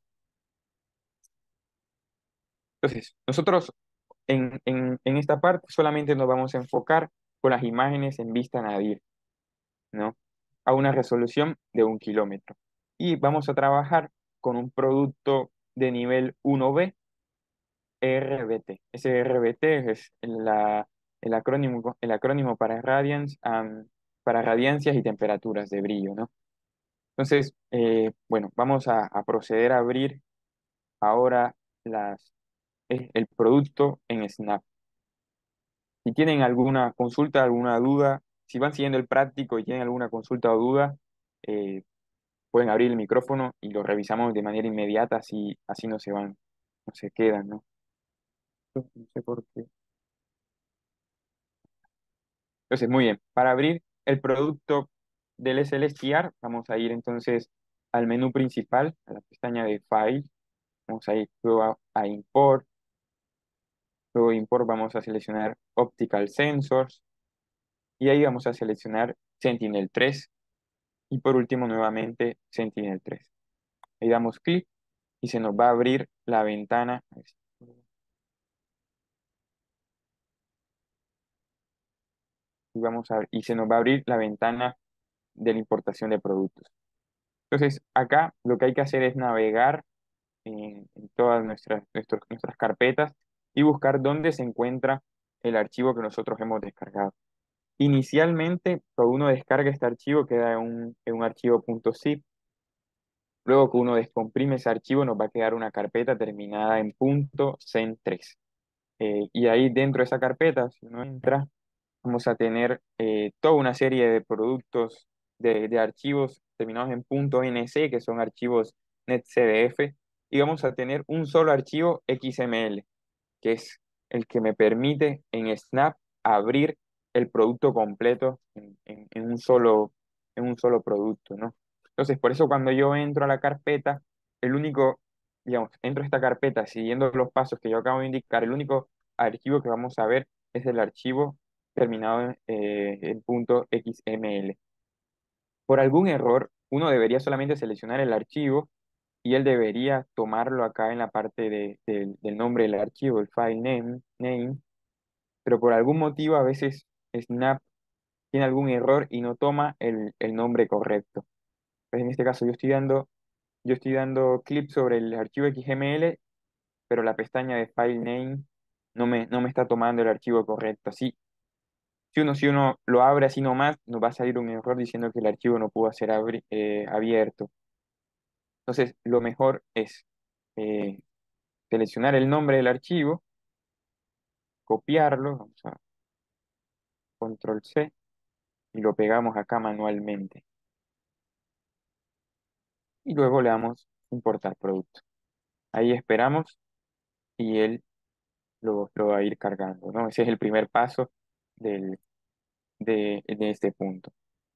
Entonces, nosotros en esta parte solamente nos vamos a enfocar con las imágenes en vista nadir, ¿no? A una resolución de 1 kilómetro. Y vamos a trabajar con un producto de nivel 1B RBT. Ese RBT es el acrónimo para para radiancias y temperaturas de brillo, ¿no? Entonces, bueno, vamos a proceder a abrir ahora el producto en Snap. Si tienen alguna consulta, alguna duda, si van siguiendo el práctico y tienen alguna consulta o duda, eh, pueden abrir el micrófono y lo revisamos de manera inmediata, así no se van, no se quedan, ¿no? No sé por qué. Entonces, muy bien, para abrir el producto del SLSTR, vamos a ir entonces al menú principal, a la pestaña de File, vamos a ir luego a Import, luego de Import vamos a seleccionar Optical Sensors y ahí vamos a seleccionar Sentinel-3 y por último nuevamente Sentinel-3. Ahí damos clic y se nos va a abrir la ventana, a ver y se nos va a abrir la ventana de la importación de productos. Entonces, acá lo que hay que hacer es navegar en todas nuestras carpetas y buscar dónde se encuentra el archivo que nosotros hemos descargado. Inicialmente, cuando uno descarga este archivo, queda en un archivo .zip. Luego que uno descomprime ese archivo, nos va a quedar una carpeta terminada en .zen3. Y ahí dentro de esa carpeta, si uno entra, vamos a tener toda una serie de productos, de archivos terminados en .nc, que son archivos netcdf, y vamos a tener un solo archivo XML, que es el que me permite en Snap abrir el producto completo en un solo producto, ¿no? Entonces, por eso cuando yo entro a la carpeta, digamos, entro a esta carpeta siguiendo los pasos que yo acabo de indicar, el único archivo que vamos a ver es el archivo terminado en .xml. Por algún error, uno debería solamente seleccionar el archivo y él debería tomarlo acá en la parte del nombre del archivo, el file name, pero por algún motivo a veces Snap tiene algún error y no toma el nombre correcto. Pues en este caso yo estoy dando clic sobre el archivo XML, pero la pestaña de File Name no me está tomando el archivo correcto. Así, si uno lo abre así nomás, nos va a salir un error diciendo que el archivo no pudo ser abierto. Entonces, lo mejor es eh, seleccionar el nombre del archivo, copiarlo, vamos a Control C, y lo pegamos acá manualmente. Y luego le damos importar producto. Ahí esperamos y él lo va a ir cargando, ¿no? Ese es el primer paso del, de este punto.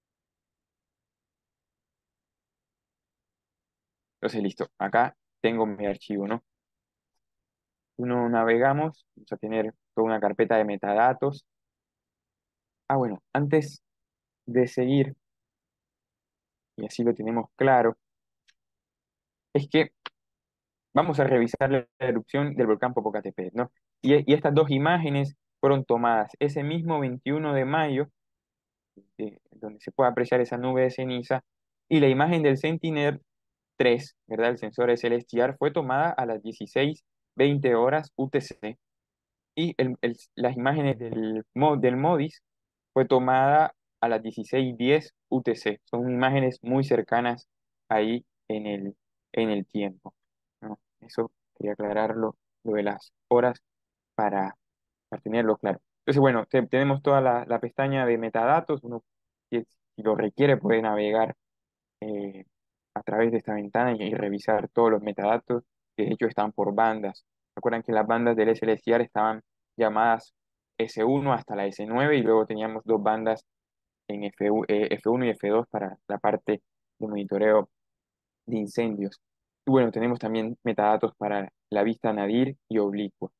Entonces, listo. Acá tengo mi archivo, ¿no? Uno navegamos, vamos a tener toda una carpeta de metadatos. Ah, bueno, antes de seguir, y así lo tenemos claro, es que vamos a revisar la erupción del volcán Popocatépetl, ¿no? Y estas dos imágenes fueron tomadas ese mismo 21 de mayo, donde se puede apreciar esa nube de ceniza, y la imagen del Sentinel-3, ¿verdad? El sensor SLSTR fue tomada a las 16:20 UTC. Y las imágenes del MODIS fue tomada a las 16:10 UTC. Son imágenes muy cercanas ahí en el tiempo, ¿no? Eso quería aclararlo, lo de las horas para tenerlo claro. Entonces, bueno, tenemos toda la pestaña de metadatos. Uno, si lo requiere, puede navegar eh, a través de esta ventana y revisar todos los metadatos, que de hecho están por bandas. Recuerdan que las bandas del SLCR estaban llamadas S1 hasta la S9 y luego teníamos dos bandas en F1 y F2 para la parte de monitoreo de incendios. Y bueno, tenemos también metadatos para la vista nadir y oblicua.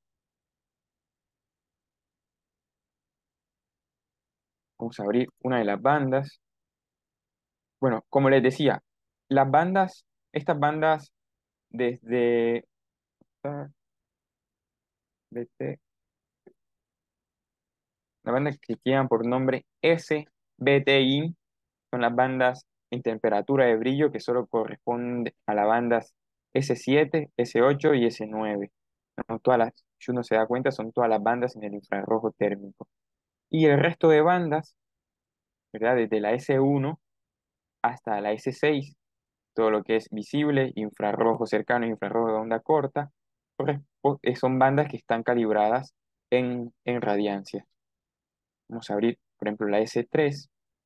Vamos a abrir una de las bandas. Bueno, como les decía, las bandas, estas bandas desde, ah, desde la banda que quedan por nombre SBTI son las bandas en temperatura de brillo que solo corresponden a las bandas S7, S8 y S9. ¿No? Si uno se da cuenta, son todas las bandas en el infrarrojo térmico. Y el resto de bandas, ¿verdad? Desde la S1 hasta la S6, todo lo que es visible, infrarrojo cercano, infrarrojo de onda corta, son bandas que están calibradas en radiancia. Vamos a abrir, por ejemplo, la S3.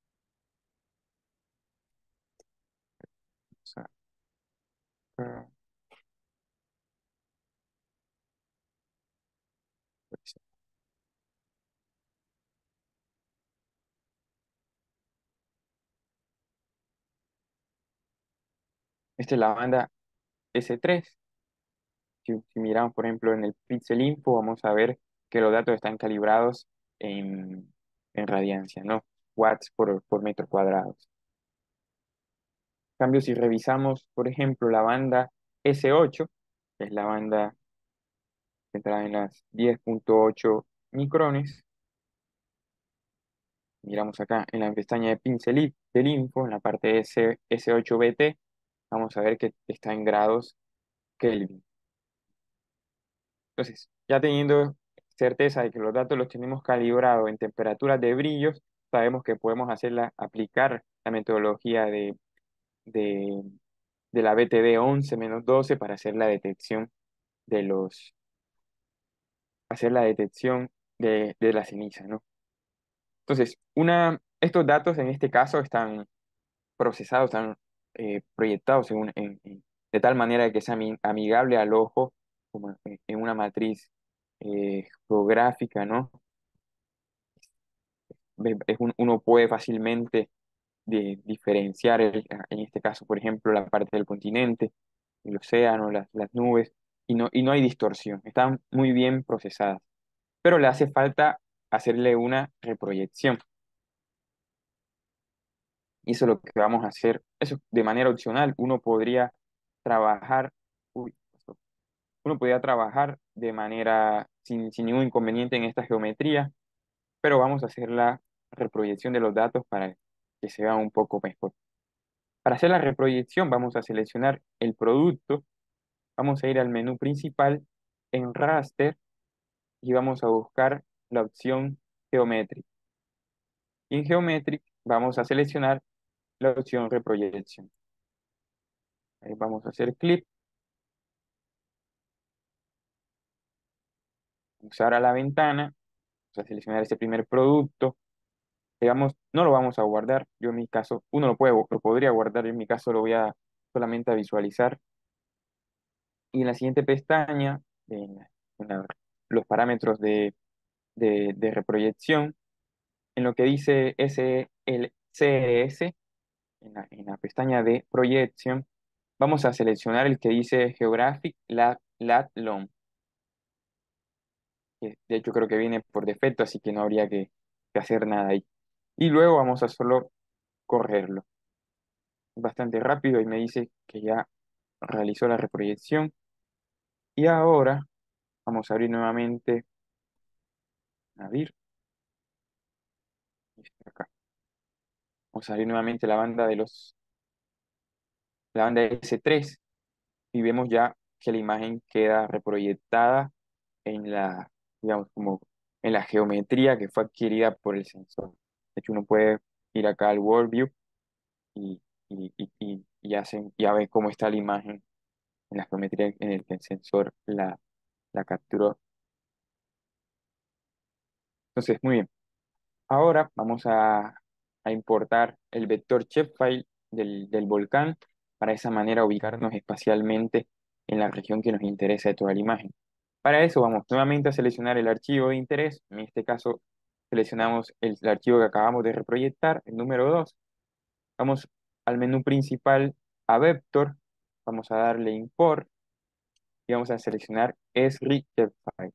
Ah, esta es la banda S3. Si miramos, por ejemplo, en el Pixel Info, vamos a ver que los datos están calibrados en radiancia, ¿no? Watts por metro cuadrado. En cambio, si revisamos, por ejemplo, la banda S8, que es la banda centrada en las 10.8 micrones, miramos acá en la pestaña de Pixel del Info, en la parte S8BT, vamos a ver que está en grados Kelvin. Entonces, ya teniendo certeza de que los datos los tenemos calibrados en temperaturas de brillos, sabemos que podemos aplicar la metodología de, de la BTD 11-12 para de los, hacer la detección de la ceniza, ¿no? Entonces, estos datos en este caso están procesados, están proyectados de tal manera que sea amigable al ojo, como en una matriz geográfica, ¿no? Uno puede fácilmente diferenciar, en este caso, por ejemplo, la parte del continente, el océano, las nubes, y no hay distorsión, están muy bien procesadas, pero le hace falta hacerle una reproyección. Y eso es lo que vamos a hacer. Eso de manera opcional. Trabajar, uy, uno podría trabajar de manera sin ningún inconveniente en esta geometría, pero vamos a hacerla reproyección de los datos para que se vea un poco mejor. Para hacer la reproyección vamos a seleccionar el producto, vamos a ir al menú principal en raster y vamos a buscar la opción Geometric. Y en Geometric vamos a seleccionar la opción reproyección. Ahí vamos a hacer clic, usar a la ventana, vamos a seleccionar ese primer producto. Digamos, no lo vamos a guardar. Yo en mi caso, uno lo podría guardar, en mi caso lo voy a solamente a visualizar. Y en la siguiente pestaña, en los parámetros de reproyección, en lo que dice el CSS, en la pestaña de proyección, vamos a seleccionar el que dice Geographic Lat Long, que de hecho creo que viene por defecto, así que no habría que hacer nada ahí. Y luego vamos a solo correrlo. Bastante rápido y me dice que ya realizó la reproyección. Y ahora vamos a abrir nuevamente, abrir, acá. Vamos a abrir nuevamente la banda S3 y vemos ya que la imagen queda reproyectada en digamos, como en la geometría que fue adquirida por el sensor. De hecho, uno puede ir acá al World View y ya ve cómo está la imagen en la geometría en el que el sensor la capturó. Entonces, muy bien. Ahora vamos a importar el vector shapefile del volcán para de esa manera ubicarnos espacialmente en la región que nos interesa de toda la imagen. Para eso vamos nuevamente a seleccionar el archivo de interés. En este caso seleccionamos el archivo que acabamos de reproyectar, el número 2. Vamos al menú principal a Vector, vamos a darle Import y vamos a seleccionar Esri Shapefile.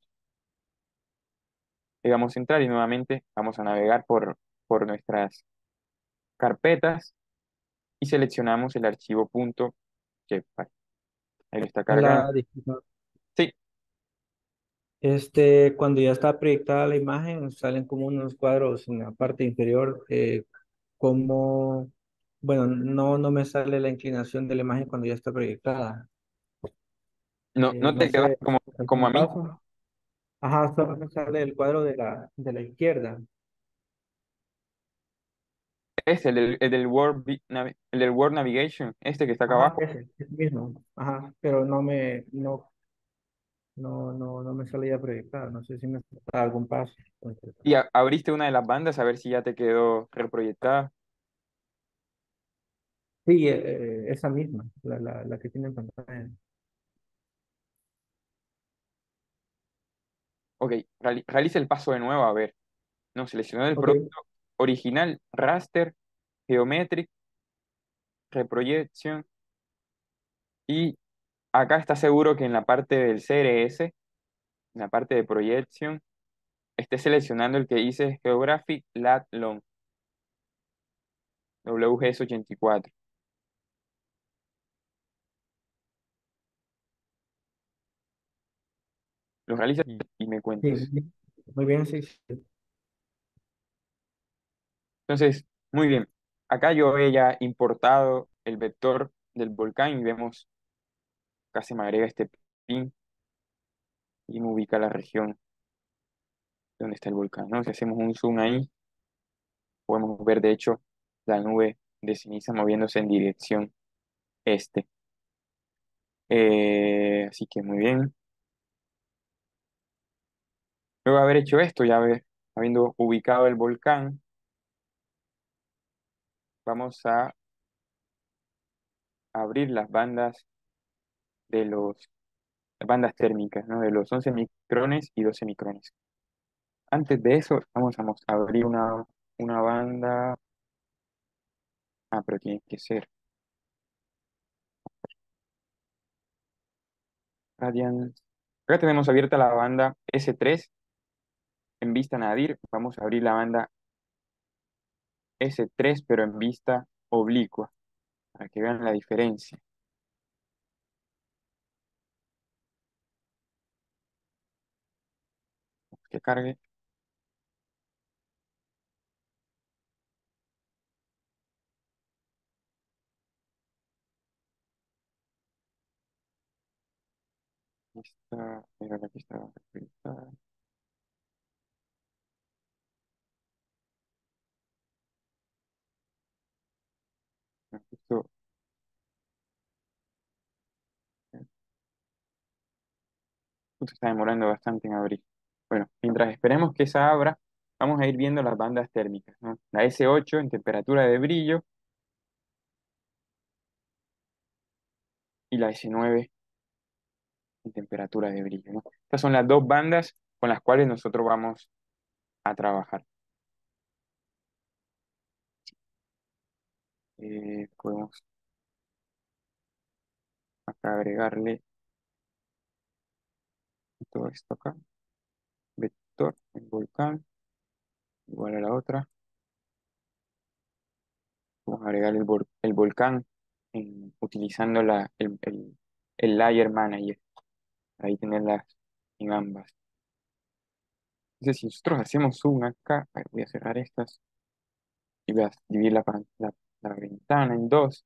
Y vamos a entrar y nuevamente vamos a navegar por nuestras carpetas y seleccionamos el archivo .jpeg. Ahí lo está cargando. Hola, disculpa. Sí, Cuando ya está proyectada la imagen, salen como unos cuadros en la parte inferior, como, bueno, no me sale la inclinación de la imagen cuando ya está proyectada. no No te quedas sé, como ¿algún a mí. paso? Ajá, solo me sale el cuadro de la izquierda. Es el del World Navigation, este que está acá Ajá, abajo. ese mismo. Ajá, pero no me sale ya proyectada. No sé si me falta algún paso. Y abriste una de las bandas a ver si ya te quedó reproyectada. Sí, esa misma, la que tiene en pantalla. Ok, realiza el paso de nuevo a ver. No, seleccionó el Ok, producto original, raster, geometric, reprojection. Y acá está seguro que en la parte del CRS, en la parte de projection, esté seleccionando el que dice Geographic Lat Long, WGS84. Lo realizas y me sí, cuentas. muy bien, sí, sí. Entonces, muy bien. Acá yo he ya importado el vector del volcán y vemos, acá se me agrega este pin y me ubica la región donde está el volcán, ¿no? Si hacemos un zoom ahí, podemos ver de hecho la nube de ceniza moviéndose en dirección este. Así que muy bien. Luego de haber hecho esto, habiendo ubicado el volcán, vamos a abrir las bandas térmicas, ¿no? De los 11 micrones y 12 micrones. Antes de eso, vamos a abrir una banda. Ah, pero tiene que ser Radiance. Acá tenemos abierta la banda S3 en vista nadir. Vamos a abrir la banda S3, pero en vista oblicua, para que vean la diferencia. Que cargue. Aquí está, era la que estaba actualizada. Justo, justo está demorando bastante en abrir. Bueno, mientras esperemos que esa abra, vamos a ir viendo las bandas térmicas, ¿no? La S8 en temperatura de brillo y la S9 en temperatura de brillo, ¿no? Estas son las dos bandas con las cuales nosotros vamos a trabajar. Podemos acá agregarle todo esto acá. Vector, el volcán, igual a la otra. Vamos a agregar el volcán utilizando el Layer Manager. Ahí tenerlas en ambas. Entonces, si nosotros hacemos zoom acá, a ver, voy a cerrar estas y voy a dividir la ventana en dos,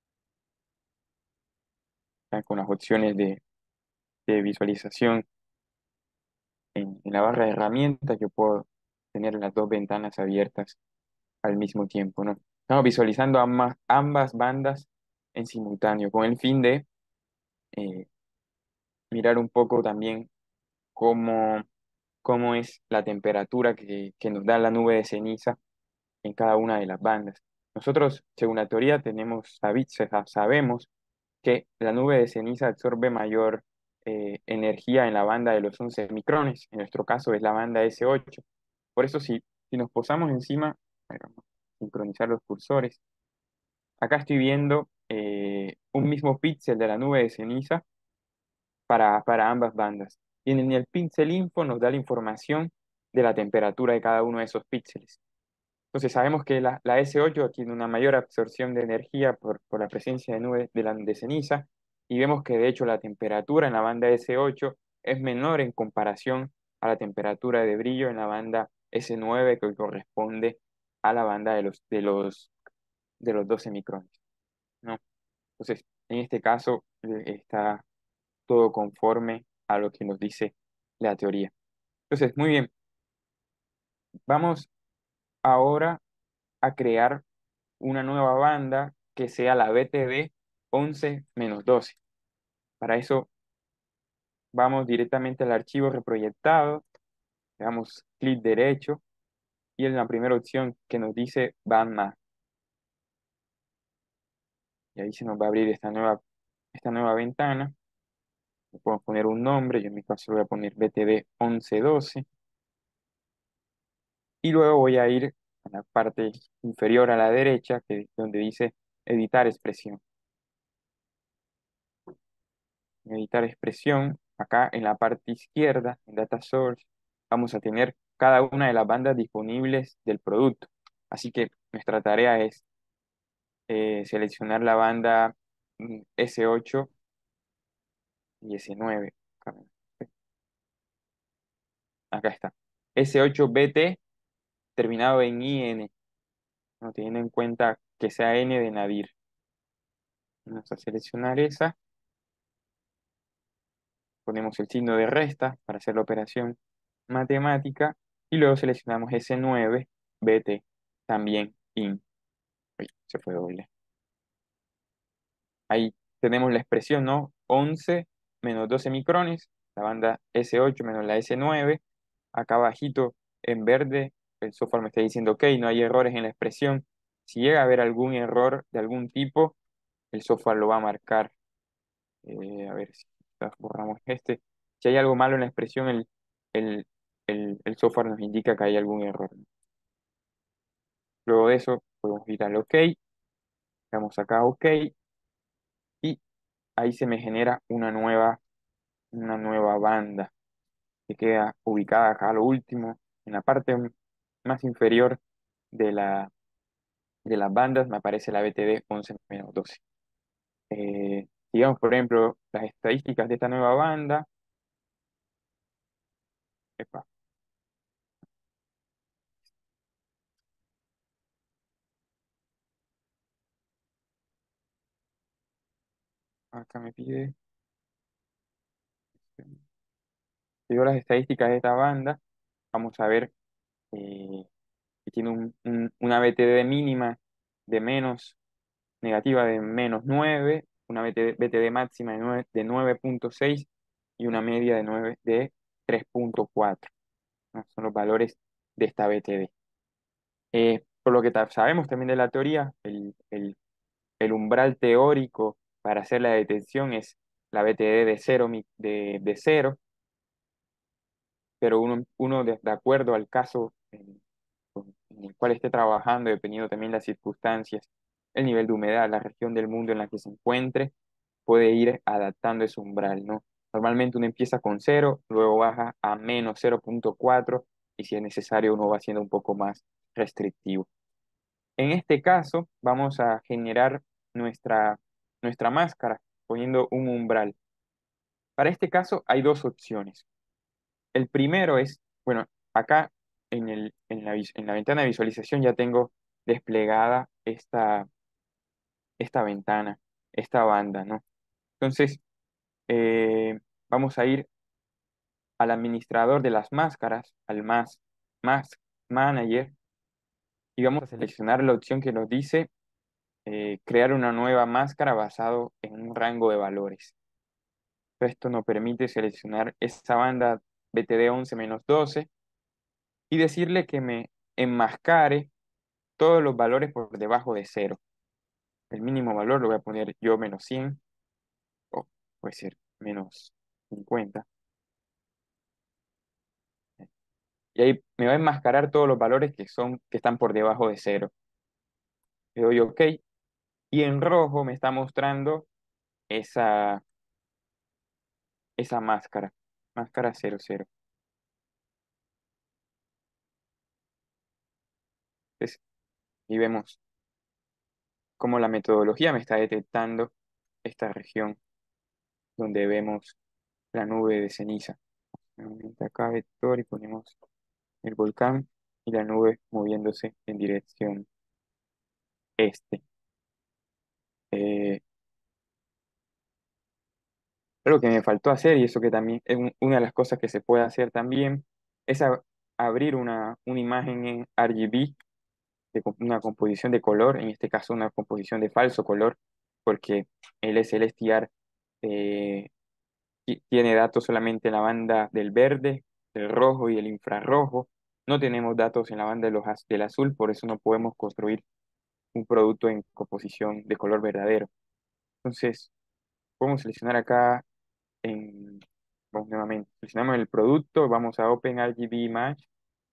acá con las opciones de visualización en la barra de herramientas, yo puedo tener las dos ventanas abiertas al mismo tiempo, ¿no? Estamos visualizando ambas bandas en simultáneo, con el fin de eh, mirar un poco también cómo, cómo es la temperatura que nos da la nube de ceniza en cada una de las bandas. Nosotros, según la teoría, sabemos que la nube de ceniza absorbe mayor energía en la banda de los 11 micrones, en nuestro caso es la banda S8. Por eso, si nos posamos encima, a ver, vamos a sincronizar los cursores. Acá estoy viendo un mismo píxel de la nube de ceniza para ambas bandas. Y en el píxel info nos da la información de la temperatura de cada uno de esos píxeles. Entonces sabemos que la S8 tiene una mayor absorción de energía por la presencia de nubes de ceniza y vemos que de hecho la temperatura en la banda S8 es menor en comparación a la temperatura de brillo en la banda S9 que corresponde a la banda de los 12 micrones, ¿no? Entonces, en este caso está todo conforme a lo que nos dice la teoría. Entonces, muy bien, vamos ahora a crear una nueva banda que sea la BTD 11-12. Para eso vamos directamente al archivo reproyectado, le damos clic derecho y en la primera opción que nos dice band. Y ahí se nos va a abrir esta nueva ventana. Le podemos poner un nombre, yo en mi caso voy a poner BTD 11-12. Y luego voy a ir a la parte inferior a la derecha, que es donde dice editar expresión. Editar expresión, acá en la parte izquierda, en Data Source, vamos a tener cada una de las bandas disponibles del producto. Así que nuestra tarea es seleccionar la banda S8 y S9. Acá está. S8BT terminado en IN, no teniendo en cuenta que sea N de Nadir. Vamos a seleccionar esa. Ponemos el signo de resta para hacer la operación matemática y luego seleccionamos S9 BT, también IN. Uy, se fue doble. Ahí tenemos la expresión, ¿no? 11 menos 12 micrones, la banda S8 menos la S9. Acá abajito en verde, el software me está diciendo, ok, no hay errores en la expresión. Si llega a haber algún error de algún tipo, el software lo va a marcar. A ver si borramos este. Si hay algo malo en la expresión, el, el software nos indica que hay algún error. Luego de eso, podemos ir al OK, damos acá OK y ahí se me genera una nueva banda que queda ubicada acá a lo último, en la parte más inferior de de las bandas, me aparece la BTD 11-12. Digamos, por ejemplo, las estadísticas de esta nueva banda. Epa, acá me pide. te dio las estadísticas de esta banda, vamos a ver eh, que tiene una BTD mínima de menos, negativa de -9, una BTD máxima de 9.6 y una media de 3.4, ¿no? Son los valores de esta BTD. Por lo que sabemos también de la teoría, el umbral teórico para hacer la detección es la BTD de 0, de 0, pero uno de acuerdo al caso en el cual esté trabajando, dependiendo también de las circunstancias, el nivel de humedad, la región del mundo en la que se encuentre, puede ir adaptando ese umbral, ¿no? Normalmente uno empieza con 0, luego baja a -0.4 y si es necesario uno va siendo un poco más restrictivo. En este caso vamos a generar nuestra máscara poniendo un umbral. Para este caso hay dos opciones. El primero es, bueno, acá en la ventana de visualización ya tengo desplegada esta ventana, esta banda, ¿no? Entonces, vamos a ir al administrador de las máscaras, al Mask Manager, y vamos a seleccionar la opción que nos dice crear una nueva máscara basado en un rango de valores. Esto nos permite seleccionar esa banda BTD 11-12 y decirle que me enmascare todos los valores por debajo de 0. El mínimo valor lo voy a poner yo -100 o puede ser -50. Y ahí me va a enmascarar todos los valores que están por debajo de 0. Le doy OK y en rojo me está mostrando esa máscara 00. Entonces, y vemos cómo la metodología me está detectando esta región donde vemos la nube de ceniza. Nuevamente acá vector y ponemos el volcán y la nube moviéndose en dirección este. Eh, Algo que me faltó hacer, y eso que también es una de las cosas que se puede hacer también, es abrir una imagen en RGB, una composición de color, en este caso una composición de falso color, porque el SLSTR tiene datos solamente en la banda del verde, del rojo y del infrarrojo. No tenemos datos en la banda del azul, por eso no podemos construir un producto en composición de color verdadero. Entonces, podemos seleccionar acá vamos nuevamente, seleccionamos el producto, vamos a OpenRGB Image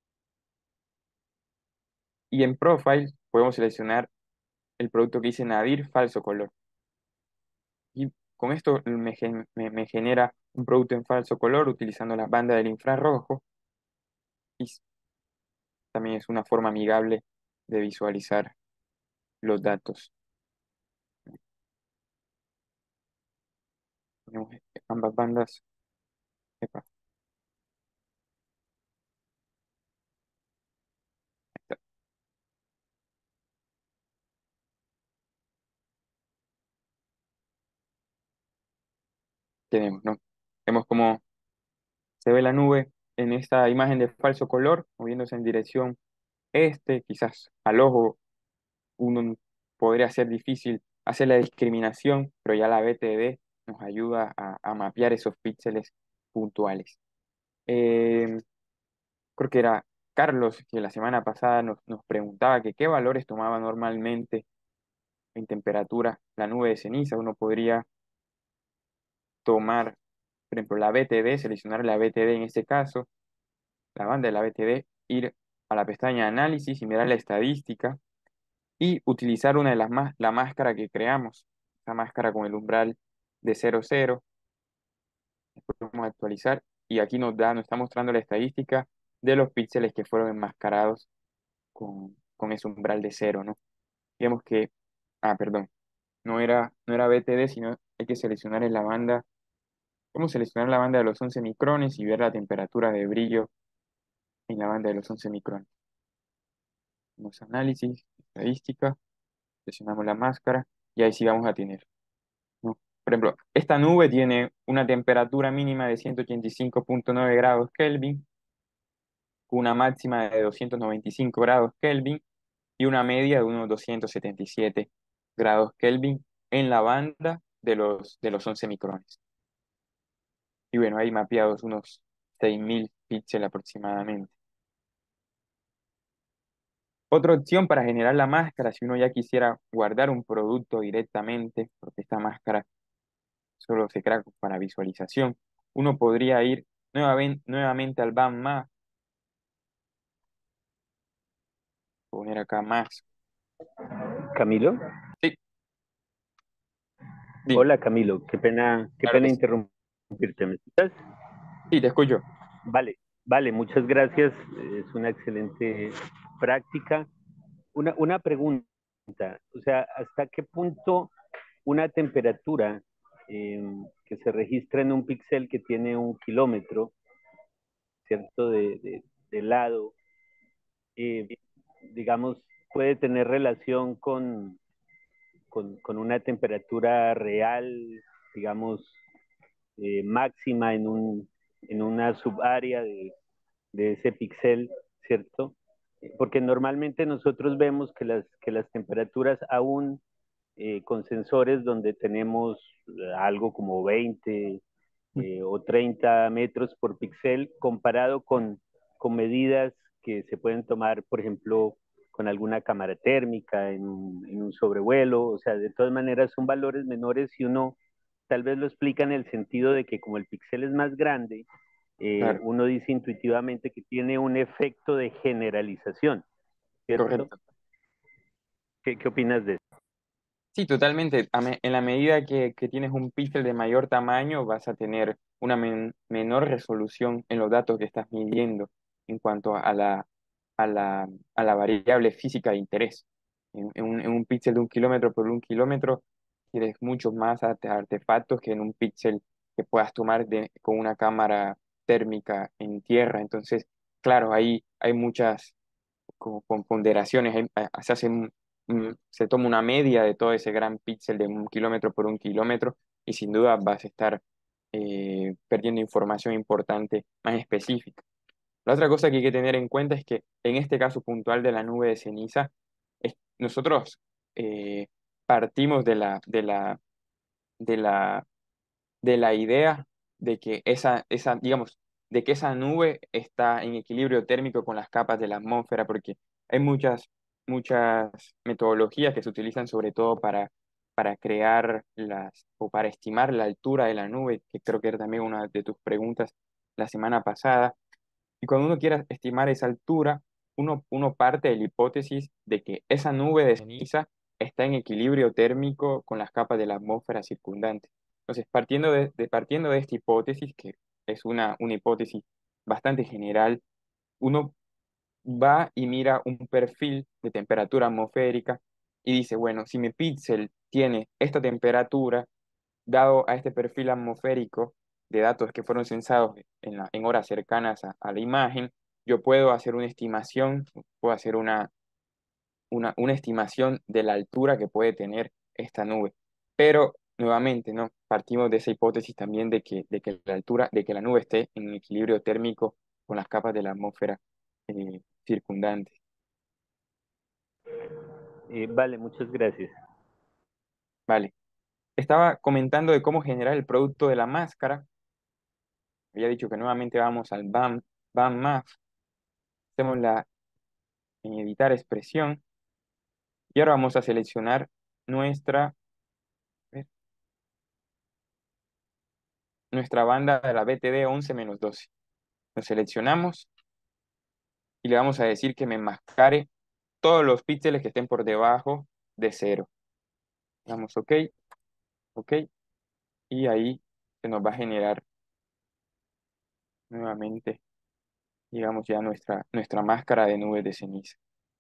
y en Profile podemos seleccionar el producto que dice Nadir falso color. Y con esto me genera un producto en falso color utilizando la banda del infrarrojo y también es una forma amigable de visualizar los datos. Tenemos ambas bandas. Epa, está. Tenemos, ¿no? Vemos cómo se ve la nube en esta imagen de falso color, moviéndose en dirección este, quizás al ojo uno podría ser difícil hacer la discriminación, pero ya la BTD nos ayuda a mapear esos píxeles puntuales. Eh, Creo que era Carlos que la semana pasada nos preguntaba que qué valores tomaba normalmente en temperatura la nube de ceniza. Uno podría tomar, por ejemplo, la BTD, seleccionar la BTD en este caso, la banda de la BTD, ir a la pestaña Análisis y mirar la estadística y utilizar una de la máscara que creamos, esa máscara con el umbral de 00. Después vamos a actualizar y aquí nos está mostrando la estadística de los píxeles que fueron enmascarados con ese umbral de 0, ¿no? Digamos que, perdón, no era BTD, sino hay que seleccionar en la banda, vamos a seleccionar la banda de los 11 micrones y ver la temperatura de brillo en la banda de los 11 micrones. Vamos a análisis, estadística, seleccionamos la máscara y ahí sí vamos a tener, ¿no? Por ejemplo, esta nube tiene una temperatura mínima de 185,9 grados Kelvin, una máxima de 295 grados Kelvin y una media de unos 277 grados Kelvin en la banda de los 11 micrones. Y bueno, ahí mapeados unos 6.000 píxeles aproximadamente. Otra opción para generar la máscara, si uno ya quisiera guardar un producto directamente, porque esta máscara solo se crea para visualización, uno podría ir nuevamente al BAM, poner acá más. Camilo. Sí, dime, Hola Camilo, qué claro pena que sí. interrumpirte. ¿Me escuchas? Sí, te escucho. Vale, muchas gracias. Es una excelente práctica. Una pregunta, o sea, ¿hasta qué punto una temperatura eh, que se registra en un píxel que tiene 1 kilómetro, ¿cierto? De lado, eh, digamos, puede tener relación con una temperatura real, digamos, máxima en una subárea de ese píxel, ¿cierto? Porque normalmente nosotros vemos que las temperaturas aún con sensores donde tenemos algo como 20 o 30 metros por píxel comparado con medidas que se pueden tomar, por ejemplo, con alguna cámara térmica en un sobrevuelo, o sea, de todas maneras son valores menores y uno tal vez lo explica en el sentido de que como el píxel es más grande, Claro, uno dice intuitivamente que tiene un efecto de generalización, ¿cierto? correcto. ¿Qué opinas de eso? Sí, totalmente. En la medida que tienes un píxel de mayor tamaño, vas a tener una menor resolución en los datos que estás midiendo en cuanto a la variable física de interés. En un píxel de 1 kilómetro por 1 kilómetro, tienes muchos más artefactos que en un píxel que puedas tomar con una cámara térmica en tierra. Entonces, claro, ahí hay muchas como con ponderaciones, se hace se toma una media de todo ese gran píxel de 1 kilómetro por 1 kilómetro y sin duda vas a estar perdiendo información importante más específica. La otra cosa que hay que tener en cuenta es que en este caso puntual de la nube de ceniza, nosotros partimos de la de la idea de que digamos, de que esa nube está en equilibrio térmico con las capas de la atmósfera, porque hay muchas metodologías que se utilizan sobre todo para crear o para estimar la altura de la nube, que creo que era también una de tus preguntas la semana pasada. Y cuando uno quiera estimar esa altura, uno parte de la hipótesis de que esa nube de ceniza está en equilibrio térmico con las capas de la atmósfera circundante. Entonces, partiendo de esta hipótesis, que es una hipótesis bastante general, uno va y mira un perfil de temperatura atmosférica y dice, bueno, si mi píxel tiene esta temperatura, dado a este perfil atmosférico de datos que fueron censados en horas cercanas a la imagen, yo puedo hacer una estimación, puedo hacer una estimación de la altura que puede tener esta nube. Pero nuevamente, ¿no? Partimos de esa hipótesis también de que la altura, de que la nube esté en equilibrio térmico con las capas de la atmósfera circundante. Vale, muchas gracias. Vale. Estaba comentando de cómo generar el producto de la máscara. Había dicho que nuevamente vamos al BAM Math, hacemos en editar expresión y ahora vamos a seleccionar nuestra, a ver, nuestra banda de la BTD 11-12. Lo seleccionamos y le vamos a decir que me enmascare todos los píxeles que estén por debajo de 0. Damos OK, OK, y ahí se nos va a generar nuevamente, digamos, ya nuestra máscara de nubes de ceniza.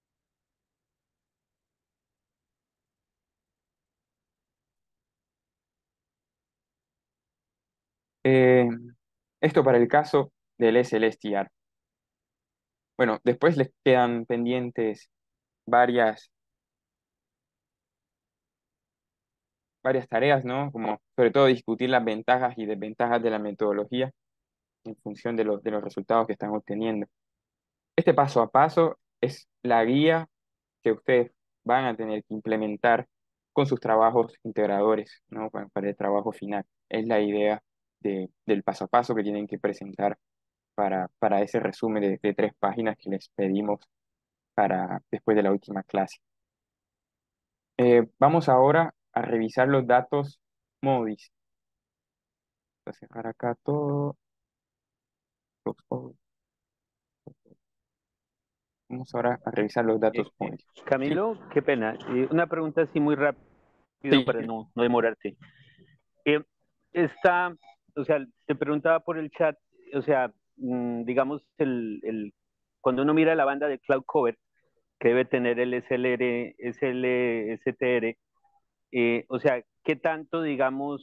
Eh, Esto para el caso del SLSTR. Bueno, después les quedan pendientes varias varias tareas, ¿no? Como sobre todo discutir las ventajas y desventajas de la metodología en función de los resultados que están obteniendo. Este paso a paso es la guía que ustedes van a tener que implementar con sus trabajos integradores, ¿no? Para el trabajo final. Es la idea del paso a paso que tienen que presentar para ese resumen de 3 páginas que les pedimos para después de la última clase. Vamos ahora a revisar los datos MODIS. Voy a cerrar acá todo. Vamos ahora a revisar los datos MODIS. ¿Sí? Camilo, qué pena. Una pregunta así muy rápido Sí, para no demorarte. Eh, está, o sea, te preguntaba por el chat, o sea, digamos, cuando uno mira la banda de Cloud Cover, que debe tener el SLR, STR, o sea, ¿qué tanto, digamos,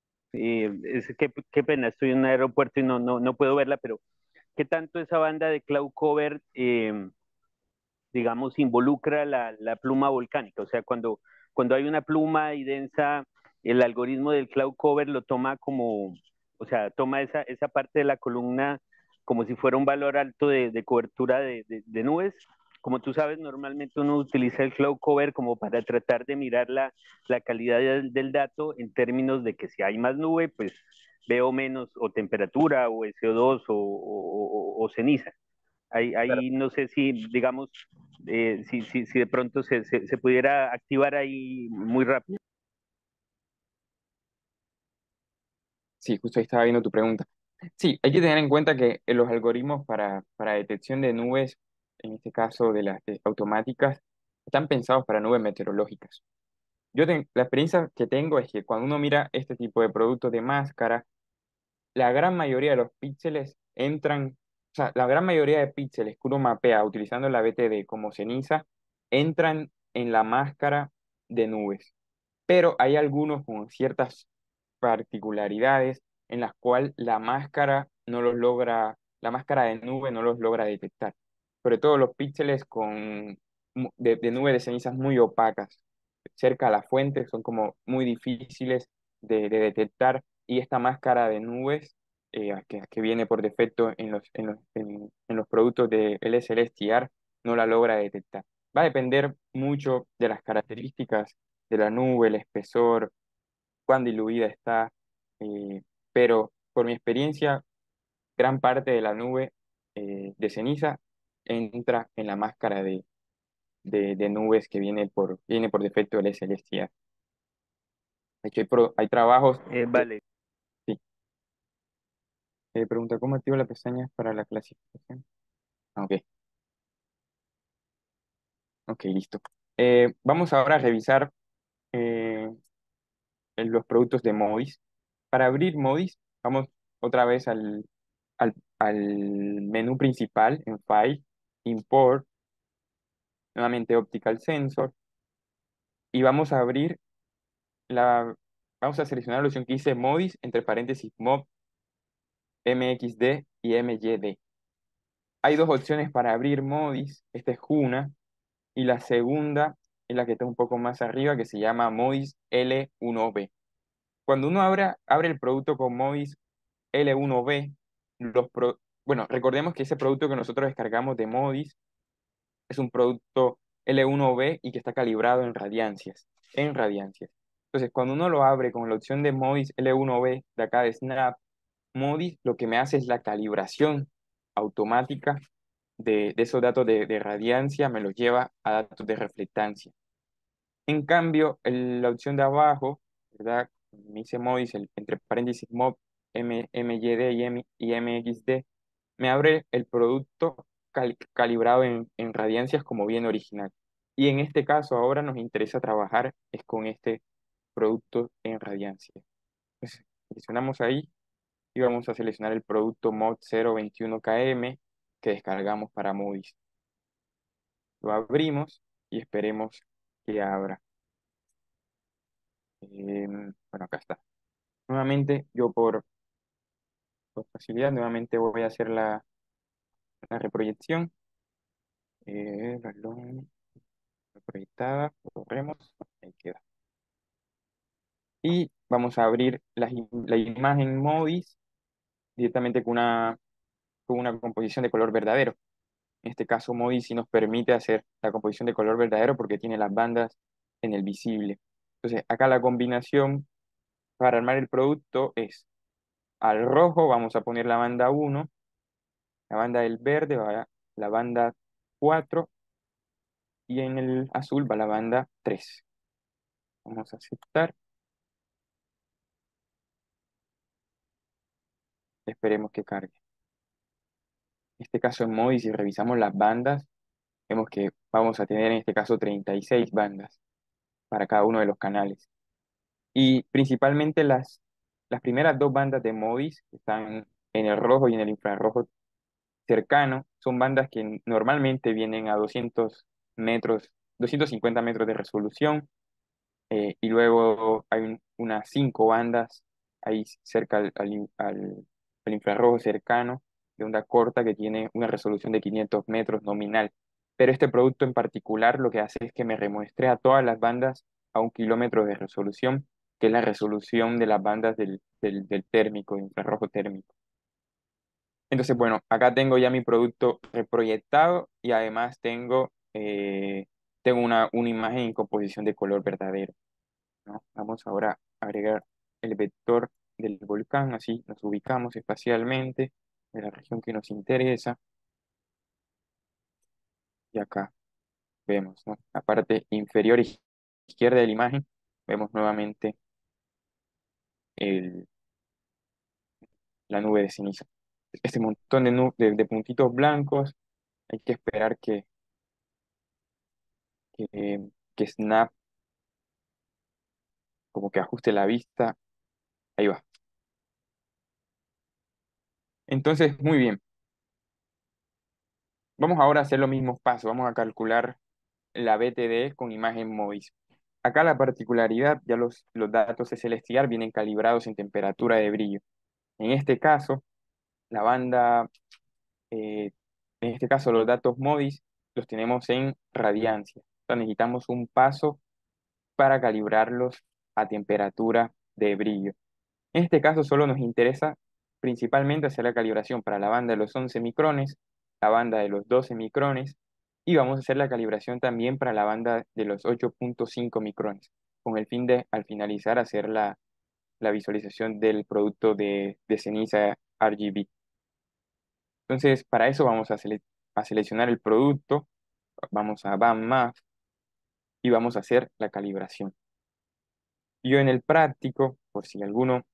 qué pena, estoy en un aeropuerto y no puedo verla, pero ¿qué tanto esa banda de Cloud Cover, digamos, involucra la pluma volcánica? O sea, cuando hay una pluma y densa, el algoritmo del Cloud Cover lo toma como, o sea, toma esa parte de la columna como si fuera un valor alto de cobertura de nubes. Como tú sabes, normalmente uno utiliza el Cloud Cover como para tratar de mirar la calidad del dato en términos de que si hay más nube, pues veo menos o temperatura o SO2 o ceniza. Ahí no sé si, digamos, si de pronto se pudiera activar ahí muy rápido. sí, justo ahí estaba viendo tu pregunta. Sí, hay que tener en cuenta que los algoritmos para detección de nubes, en este caso de las automáticas, están pensados para nubes meteorológicas. La experiencia que tengo es que cuando uno mira este tipo de productos de máscara, la gran mayoría de los píxeles entran, o sea, la gran mayoría de píxeles que uno mapea utilizando la BTD como ceniza, entran en la máscara de nubes. Pero hay algunos con ciertas particularidades en las cuales la máscara no los logra, la máscara de nube no los logra detectar. Sobre todo los píxeles de nube de cenizas muy opacas, cerca a la fuente, son como muy difíciles de detectar y esta máscara de nubes que viene por defecto en los productos de LSLSTR no la logra detectar. Va a depender mucho de las características de la nube, el espesor, cuán diluida está, pero por mi experiencia, gran parte de la nube de ceniza entra en la máscara de nubes que viene por defecto del SLSTR. De hecho, hay trabajos, Vale. sí, pregunta, ¿cómo activo la pestaña para la clasificación? Ah, ok, ok, listo. Vamos ahora a revisar eh, los productos de Modis. Para abrir Modis, vamos otra vez al menú principal en File, Import, nuevamente Optical Sensor, y la, vamos a seleccionar la opción que dice Modis, entre paréntesis MOV, MXD y MYD. Hay 2 opciones para abrir Modis, esta es una, y la segunda es la que está un poco más arriba, que se llama Modis L1B. Cuando uno abre el producto con Modis L1B, bueno, recordemos que ese producto que nosotros descargamos de Modis es un producto L1B y que está calibrado en radiancias. Entonces, cuando uno lo abre con la opción de Modis L1B de acá de Snap, Modis lo que me hace es la calibración automática de esos datos de radiancia, me los lleva a datos de reflectancia. En cambio, la opción de abajo, ¿verdad? Me dice Modis, entre paréntesis MOV, MYD y MXD, me abre el producto calibrado en radiancias como bien original. Y en este caso ahora nos interesa trabajar es con este producto en radiancia. Entonces, seleccionamos ahí y vamos a seleccionar el producto MOD 021KM que descargamos para Modis. Lo abrimos y esperemos que abra. Bueno, acá está. Nuevamente, yo por facilidad, nuevamente voy a hacer la reproyección. Balón proyectada, corremos, ahí queda. y vamos a abrir la imagen MODIS directamente con una composición de color verdadero. En este caso, MODIS sí nos permite hacer la composición de color verdadero porque tiene las bandas en el visible. Entonces, acá la combinación para armar el producto es: al rojo vamos a poner la banda 1, la banda del verde va la banda 4 y en el azul va la banda 3. Vamos a aceptar. Esperemos que cargue. En este caso en MODI, si revisamos las bandas, vemos que vamos a tener en este caso 36 bandas para cada uno de los canales. Y principalmente las primeras dos bandas de MODIS, que están en el rojo y en el infrarrojo cercano, son bandas que normalmente vienen a 200 metros, 250 metros de resolución. Y luego hay unas 5 bandas ahí cerca al infrarrojo cercano de onda corta que tiene una resolución de 500 metros nominal. Pero este producto en particular lo que hace es que me remuestre a todas las bandas a 1 kilómetro de resolución, que es la resolución de las bandas del térmico, infrarrojo térmico. Entonces, bueno, acá tengo ya mi producto reproyectado y además tengo una imagen en composición de color verdadero, ¿no? Vamos ahora a agregar el vector del volcán, así nos ubicamos espacialmente en la región que nos interesa. Y acá vemos, ¿no? La parte inferior izquierda de la imagen, vemos nuevamente el- la nube de ceniza. Este montón de puntitos blancos, hay que esperar que, que Snap como que ajuste la vista. Ahí va. Entonces, muy bien. Vamos ahora a hacer los mismos pasos. Vamos a calcular la BTD con imagen MOIS. Acá la particularidad, ya los datos de celestial vienen calibrados en temperatura de brillo. En este caso, la banda, eh, en este caso los datos MODIS los tenemos en radiancia. Entonces necesitamos un paso para calibrarlos a temperatura de brillo. En este caso solo nos interesa principalmente hacer la calibración para la banda de los 11 micrones, la banda de los 12 micrones y vamos a hacer la calibración también para la banda de los 8.5 micrones, con el fin de al finalizar hacer la visualización del producto de ceniza RGB. Entonces para eso vamos a seleccionar el producto, vamos a BAM y vamos a hacer la calibración. Yo en el práctico, por si alguno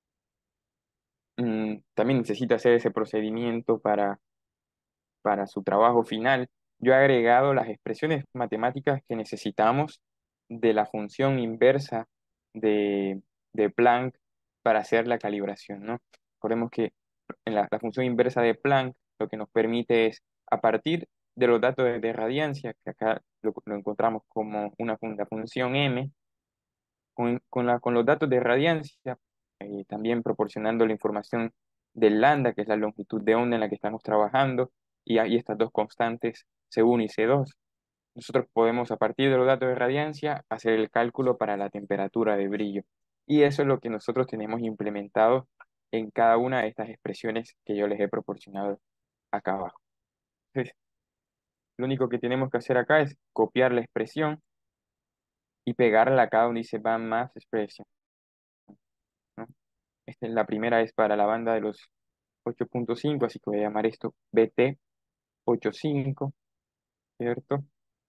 también necesita hacer ese procedimiento para su trabajo final, yo he agregado las expresiones matemáticas que necesitamos de la función inversa de, de Planck para hacer la calibración, ¿no? Recordemos que en la función inversa de Planck lo que nos permite es, a partir de los datos de radiancia, que acá lo encontramos como la función m, con los datos de radiancia, también proporcionando la información del lambda, que es la longitud de onda en la que estamos trabajando, y ahí estas dos constantes, C1 y C2. Nosotros podemos, a partir de los datos de radiancia, hacer el cálculo para la temperatura de brillo. Y eso es lo que nosotros tenemos implementado en cada una de estas expresiones que yo les he proporcionado acá abajo. Entonces, lo único que tenemos que hacer acá es copiar la expresión y pegarla acá donde dice band mass expression, ¿no? La primera es para la banda de los 8.5, así que voy a llamar esto BT85, ¿cierto?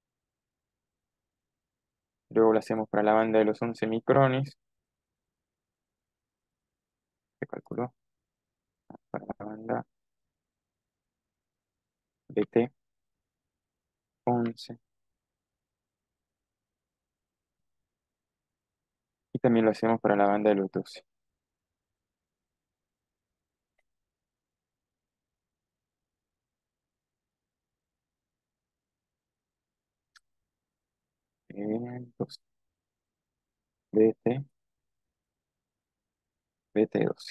Luego lo hacemos para la banda de los 11 micrones, se calculó, para la banda BT11, y también lo hacemos para la banda de los 12. Entonces, BT12.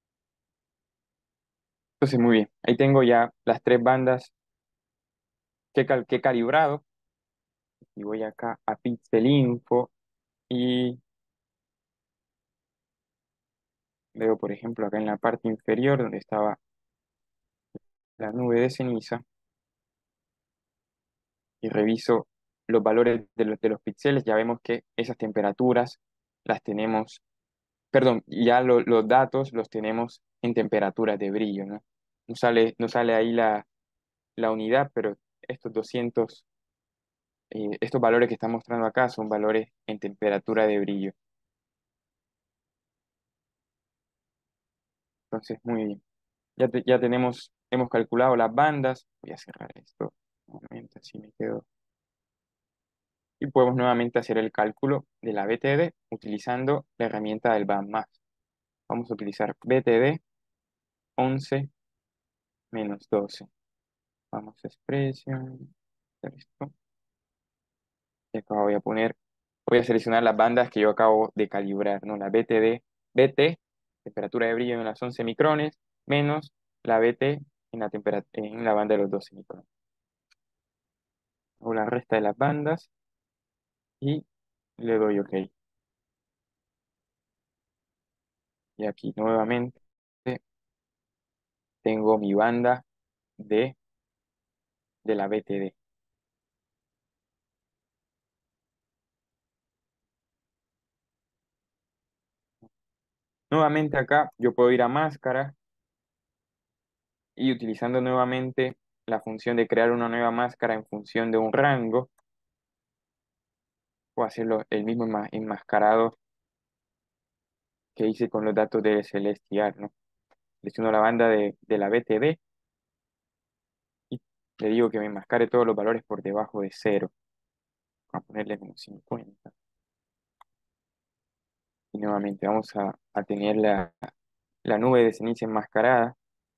Entonces, muy bien, ahí tengo ya las tres bandas que he calibrado. Y voy acá a Pixel Info y veo, por ejemplo, acá en la parte inferior donde estaba la nube de ceniza y reviso los valores de los píxeles, ya vemos que esas temperaturas las tenemos, perdón, ya los datos los tenemos en temperaturas de brillo, ¿no? No sale ahí la unidad, pero estos 200, estos valores que está mostrando acá son valores en temperatura de brillo. Entonces, muy bien. Ya tenemos, hemos calculado las bandas. Voy a cerrar esto. Un momento, así me quedo. Y podemos nuevamente hacer el cálculo de la BTD utilizando la herramienta del BandMax. Vamos a utilizar BTD 11 menos 12. Vamos a expresión. Hacer esto. Y acá voy a seleccionar las bandas que yo acabo de calibrar, ¿no? La BT, temperatura de brillo en las 11 micrones, menos la BT en la banda de los 12 micrones. Hago la resta de las bandas y le doy OK. Y aquí nuevamente tengo mi banda de, de la BTD. Nuevamente acá yo puedo ir a máscara y utilizando nuevamente la función de crear una nueva máscara en función de un rango, o hacerlo el mismo enmascarado que hice con los datos de Celestial, ¿no? Selecciono la banda de la BTD y le digo que me enmascare todos los valores por debajo de cero. Vamos a ponerle como 50. Y nuevamente vamos a tener la nube de ceniza enmascarada.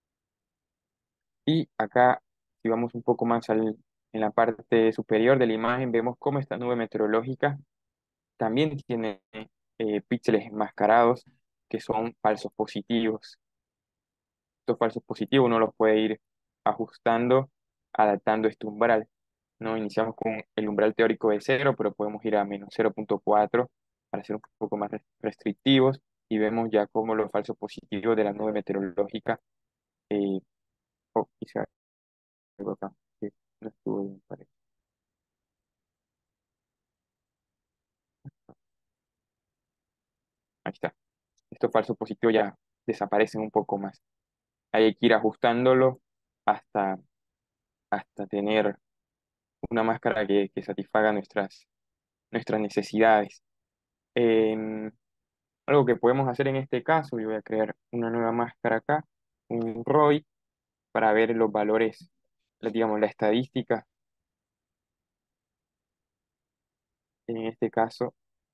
Y acá, si vamos un poco más en la parte superior de la imagen, vemos cómo esta nube meteorológica también tiene píxeles enmascarados que son falsos positivos. Estos falsos positivos uno los puede ir ajustando, adaptando este umbral, ¿no? Iniciamos con el umbral teórico de cero, pero podemos ir a menos 0,4 para ser un poco más restrictivos y vemos ya cómo los falsos positivos de la nube meteorológica, eh, quizá algo acá, que no estuvo bien, parece. Ahí está. Estos falsos positivos ya desaparecen un poco más. Hay que ir ajustándolo hasta, hasta tener una máscara que satisfaga nuestras necesidades. Em, Algo que podemos hacer en este caso, yo voy a crear una nueva máscara acá, un ROI, para ver los valores, digamos, la estadística. En este caso,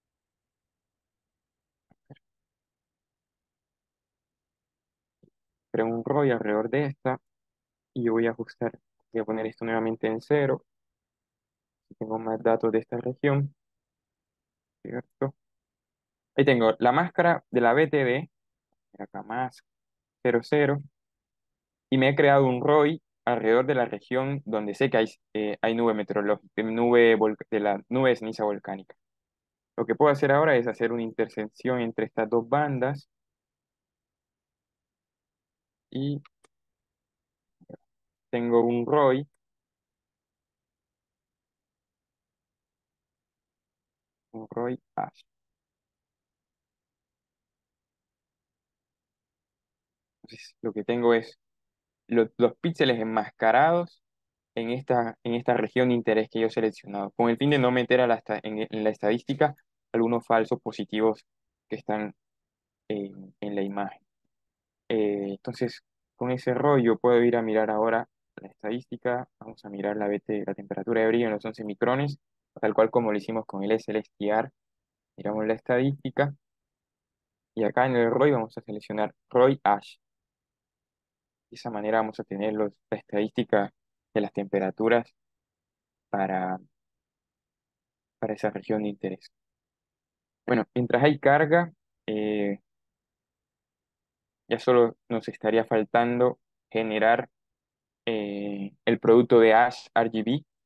creo un ROI alrededor de esta y yo voy a ajustar, voy a poner esto nuevamente en cero. Si tengo más datos de esta región, ¿cierto? Ahí tengo la máscara de la BTD, acá más 00, y me he creado un ROI alrededor de la región donde sé que hay nube meteorológica, de la nube de ceniza volcánica. Lo que puedo hacer ahora es hacer una intersección entre estas dos bandas y tengo un ROI hash. Entonces, lo que tengo es los píxeles enmascarados en esta región de interés que yo he seleccionado, con el fin de no meter en la estadística algunos falsos positivos que están en la imagen. Entonces, con ese rollo puedo ir a mirar ahora la estadística. Vamos a mirar la temperatura de brillo en los 11 micrones, tal cual como lo hicimos con el SLSTR. Miramos la estadística y acá en el ROI vamos a seleccionar ROI Ash. De esa manera vamos a tener la estadística de las temperaturas para, para esa región de interés. Bueno, mientras hay carga, eh, ya solo nos estaría faltando generar el producto de Ash RGB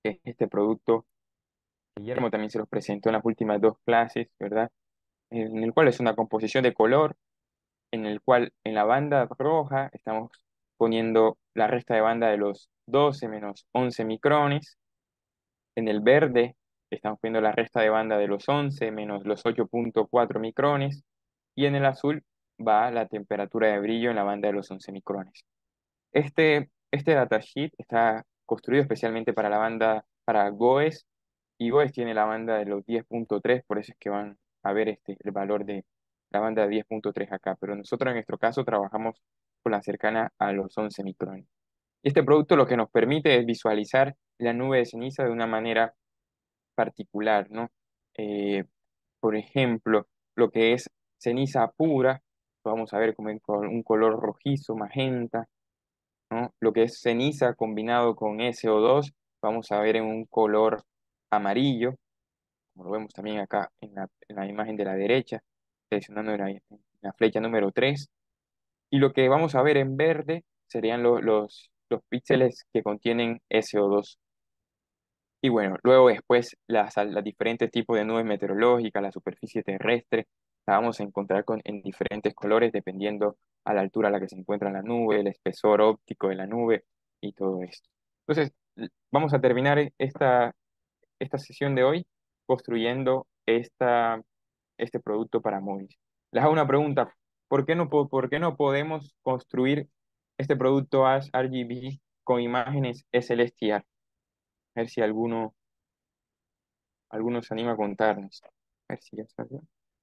que es este producto. Guillermo también se los presentó en las últimas dos clases, ¿verdad? En el cual es una composición de color, en el cual en la banda roja estamos poniendo la resta de banda de los 12 menos 11 micrones. En el verde estamos poniendo la resta de banda de los 11 menos los 8,4 micrones. Y en el azul va la temperatura de brillo en la banda de los 11 micrones. Este datasheet está construido especialmente para la banda, para GOES, y GOES tiene la banda de los 10,3, por eso es que van a ver el valor de la banda de 10,3 acá, pero nosotros en nuestro caso trabajamos con la cercana a los 11 micrones. Y este producto lo que nos permite es visualizar la nube de ceniza de una manera particular, ¿no? Eh, por ejemplo, lo que es ceniza pura, lo vamos a ver como en un color rojizo, magenta, ¿no? Lo que es ceniza combinado con SO2, vamos a ver en un color amarillo, como lo vemos también acá en la imagen de la derecha, seleccionando en la flecha número 3. Y lo que vamos a ver en verde serían los píxeles que contienen SO2. Y bueno, luego después las diferentes tipos de nubes meteorológicas, la superficie terrestre, la vamos a encontrar en diferentes colores dependiendo a la altura a la que se encuentra la nube, el espesor óptico de la nube y todo esto. Entonces, vamos a terminar esta sesión de hoy construyendo este producto para móviles. Les hago una pregunta, ¿por qué no podemos construir este producto ASH RGB con imágenes SLSTR? A ver si alguno se anima a contarnos. A ver si ya salió.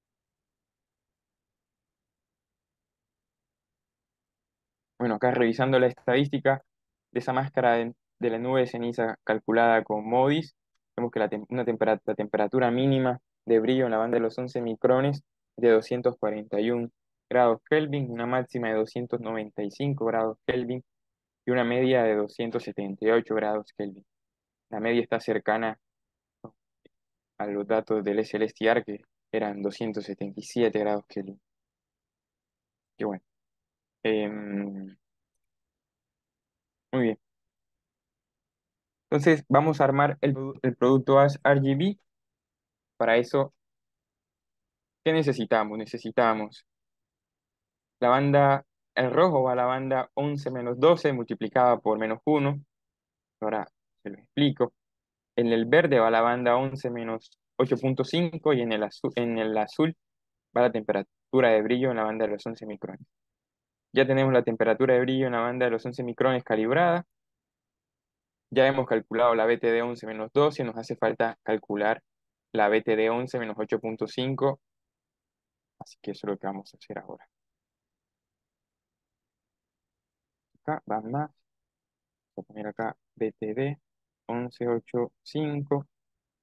Bueno, acá revisando la estadística de esa máscara de la nube de ceniza calculada con MODIS, vemos que la temperatura mínima de brillo en la banda de los 11 micrones es de 241 grados Kelvin, una máxima de 295 grados Kelvin y una media de 278 grados Kelvin. La media está cercana a los datos del SLSTR, que eran 277 grados Kelvin. Qué bueno. Em, Muy bien. Entonces vamos a armar el producto ASH RGB. Para eso, ¿qué necesitamos? Necesitamos la banda, el rojo va a la banda 11 menos 12 multiplicada por menos 1. Ahora se lo explico. En el verde va la banda 11 menos 8,5 y en el azul va la temperatura de brillo en la banda de los 11 micrones. Ya tenemos la temperatura de brillo en la banda de los 11 micrones calibrada. Ya hemos calculado la BTD 11 menos 12, nos hace falta calcular la BTD 11 menos 8,5, así que eso es lo que vamos a hacer ahora. Acá va más, voy a poner acá BTD 11,85,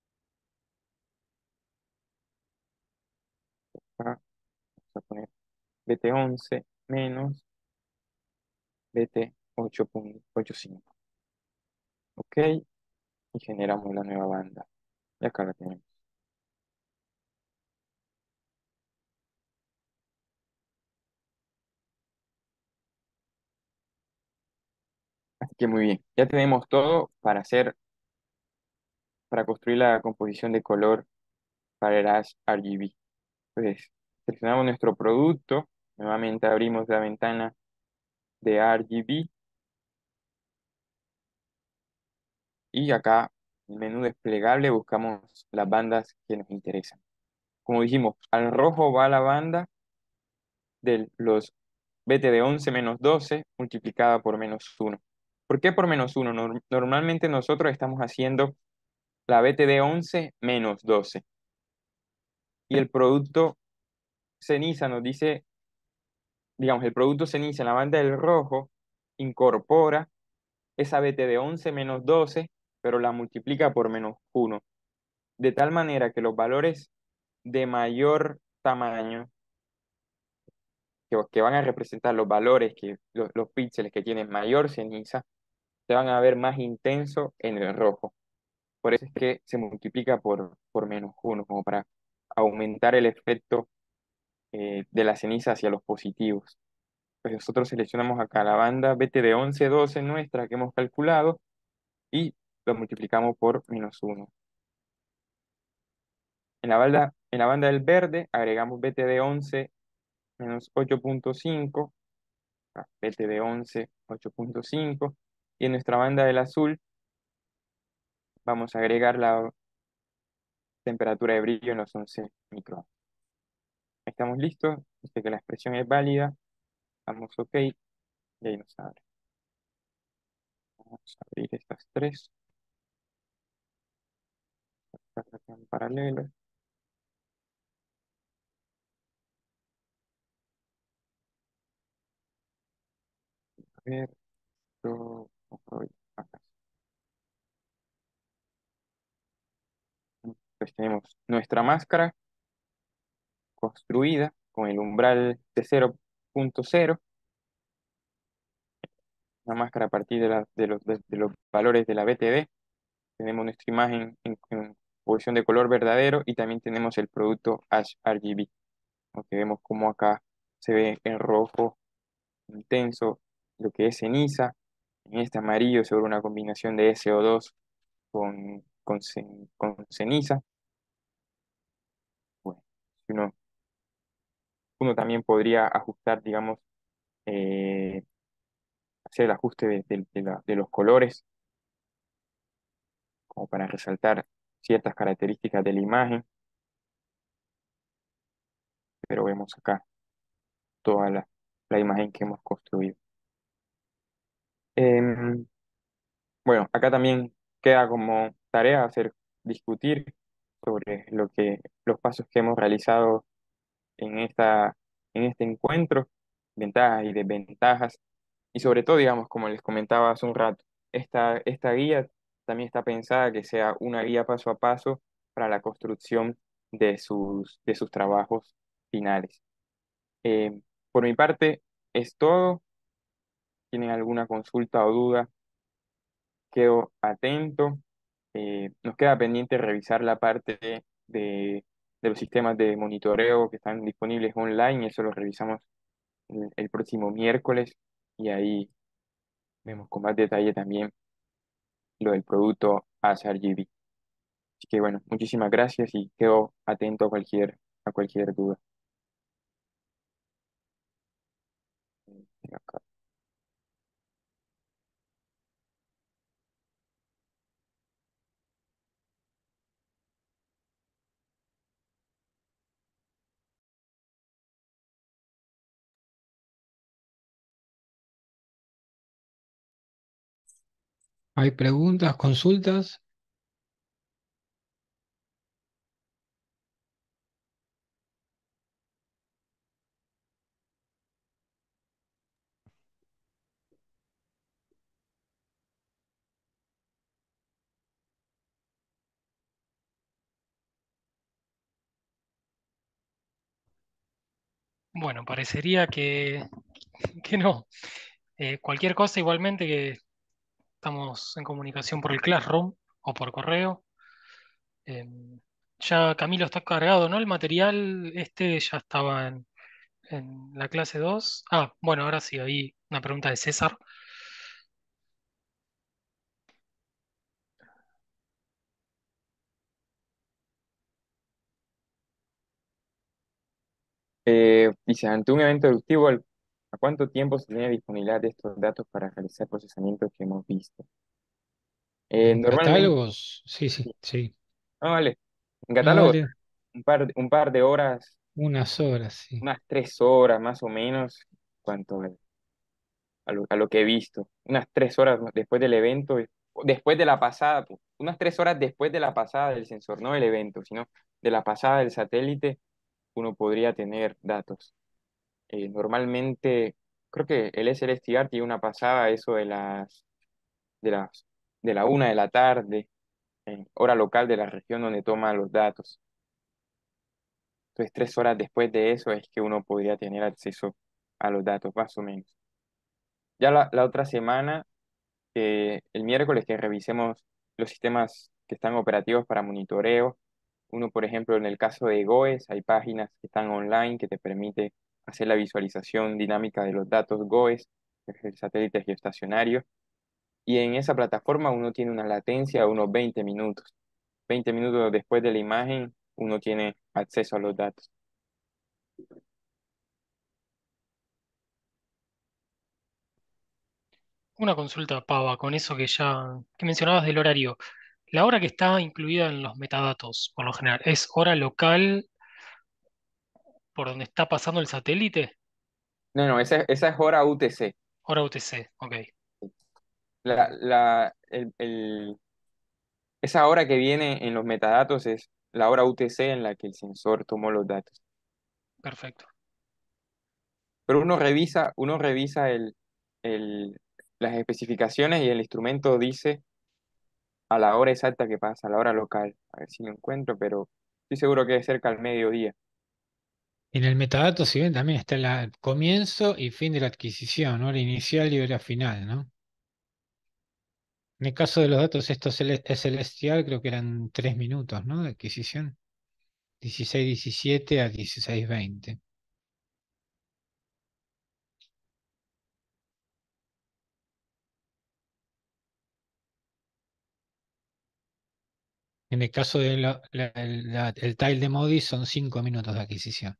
acá vamos a poner BT 11 menos BT 8,85. Ok, y generamos la nueva banda. Y acá la tenemos. Así que muy bien, ya tenemos todo para construir la composición de color para el Ash RGB. Entonces, seleccionamos nuestro producto, nuevamente abrimos la ventana de RGB y acá en el menú desplegable buscamos las bandas que nos interesan. Como dijimos, al rojo va la banda de los BT de 11 menos 12 multiplicada por menos 1. ¿Por qué por menos 1? Normalmente nosotros estamos haciendo la BT de 11 menos 12. Y el producto ceniza nos dice, digamos, el producto ceniza en la banda del rojo incorpora esa BT de 11 menos 12, pero la multiplica por menos 1, de tal manera que los valores de mayor tamaño, que van a representar los valores, los píxeles que tienen mayor ceniza, se van a ver más intenso en el rojo. Por eso es que se multiplica por menos 1, como para aumentar el efecto de la ceniza hacia los positivos. Pues nosotros seleccionamos acá la banda BT de 11, 12 nuestra que hemos calculado y lo multiplicamos por -1. En la banda del verde agregamos BTD 11 menos 8.5, BTD 11, 8.5, y en nuestra banda del azul vamos a agregar la temperatura de brillo en los 11 micrones. Estamos listos, dice que la expresión es válida, damos OK y ahí nos abre. Vamos a abrir estas tres, estas acá en paralelo. A ver, voy acá. Pues tenemos nuestra máscara construida con el umbral de 0.0, una máscara a partir de los valores de la BTD. Tenemos nuestra imagen en posición de color verdadero y también tenemos el producto Ash RGB. Aunque vemos como acá se ve en rojo intenso lo que es ceniza, en este amarillo sobre una combinación de SO2 con ceniza. Bueno, si uno también podría ajustar, digamos, eh, hacer el ajuste de los colores como para resaltar ciertas características de la imagen, pero vemos acá toda la imagen que hemos construido. Em, bueno, acá también queda como tarea discutir sobre los pasos que hemos realizado en en este encuentro, ventajas y desventajas, y sobre todo, digamos, como les comentaba hace un rato, esta guía también está pensada que sea una guía paso a paso para la construcción de sus trabajos finales. Por mi parte, es todo. ¿Tienen alguna consulta o duda? Quedo atento. Nos queda pendiente revisar la parte de los sistemas de monitoreo que están disponibles online. Eso lo revisamos el próximo miércoles y ahí vemos con más detalle también lo del producto ASRGB. Así que bueno, muchísimas gracias y quedo atento a cualquier duda. Acá. ¿Hay preguntas, consultas? Bueno, parecería que no. Cualquier cosa igualmente que estamos en comunicación por el Classroom o por correo. Eh, ya Camilo está cargado, ¿no? El material este ya estaba en la clase 2. Ah, bueno, ahora sí, ahí una pregunta de César. Dice, ante un evento eruptivo, ¿a cuánto tiempo se tiene disponibilidad de estos datos para realizar procesamientos que hemos visto? ¿En Normalmente, catálogos? Sí, sí, sí. no vale, en No, catálogo, dale. un par de horas, Unas horas, sí. unas 3 horas más o menos, cuanto a lo que he visto. Unas 3 horas después del evento, después de la pasada, pues, unas 3 horas después de la pasada del sensor, no del evento, sino de la pasada del satélite, uno podría tener datos. Normalmente, creo que el SLSTR tiene una pasada a eso de las, de la 1 de la tarde, hora local de la región donde toma los datos. Entonces, 3 horas después de eso es que uno podría tener acceso a los datos, más o menos. Ya la otra semana, el miércoles que revisemos los sistemas que están operativos para monitoreo, uno, por ejemplo, en el caso de GOES, hay páginas que están online que te permite hacer la visualización dinámica de los datos GOES, que es el satélite geoestacionario. y en esa plataforma uno tiene una latencia de unos 20 minutos. 20 minutos después de la imagen, uno tiene acceso a los datos. Una consulta, Pava, con eso que mencionabas del horario. La hora que está incluida en los metadatos, por lo general, ¿es hora local por donde está pasando el satélite? No, no, esa es hora UTC. Hora UTC, ok, Esa hora que viene en los metadatos es la hora UTC en la que el sensor tomó los datos. perfecto. Pero uno revisa las especificaciones y el instrumento dice a la hora exacta que pasa, a la hora local. A ver si lo encuentro, pero estoy seguro que es cerca al mediodía. En el metadato, si ven, también está el comienzo y fin de la adquisición, hora inicial y hora final, ¿no? En el caso de los datos estos celestial, creo que eran 3 minutos, ¿no? De adquisición. 16:17 a 16:20. En el caso de el tile de Modi son 5 minutos de adquisición.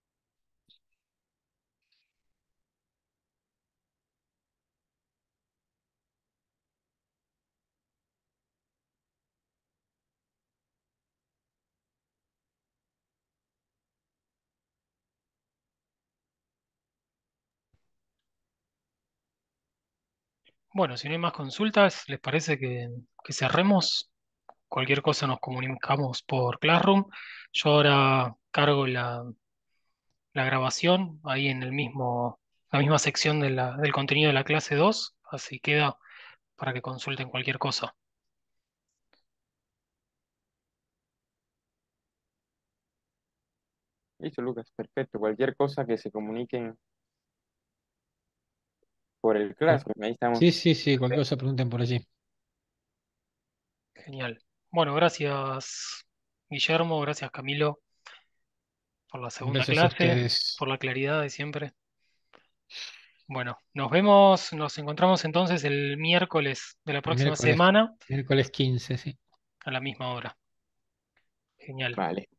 Bueno, si no hay más consultas, ¿les parece que cerremos? Cualquier cosa nos comunicamos por Classroom. Yo ahora cargo la grabación ahí en la misma sección del contenido de la clase 2, así queda para que consulten cualquier cosa. Listo, Lucas, perfecto. Cualquier cosa que se comuniquen por el Cual- Classroom, ahí estamos. Sí, sí, sí, cualquier cosa pregunten por allí. Genial. Bueno, gracias Guillermo, gracias Camilo por la segunda Gracias a clase, ustedes. por la claridad de siempre. Bueno, nos vemos, nos encontramos entonces el miércoles de la El próxima miércoles, semana miércoles 15, sí. a la misma hora. Genial. Vale.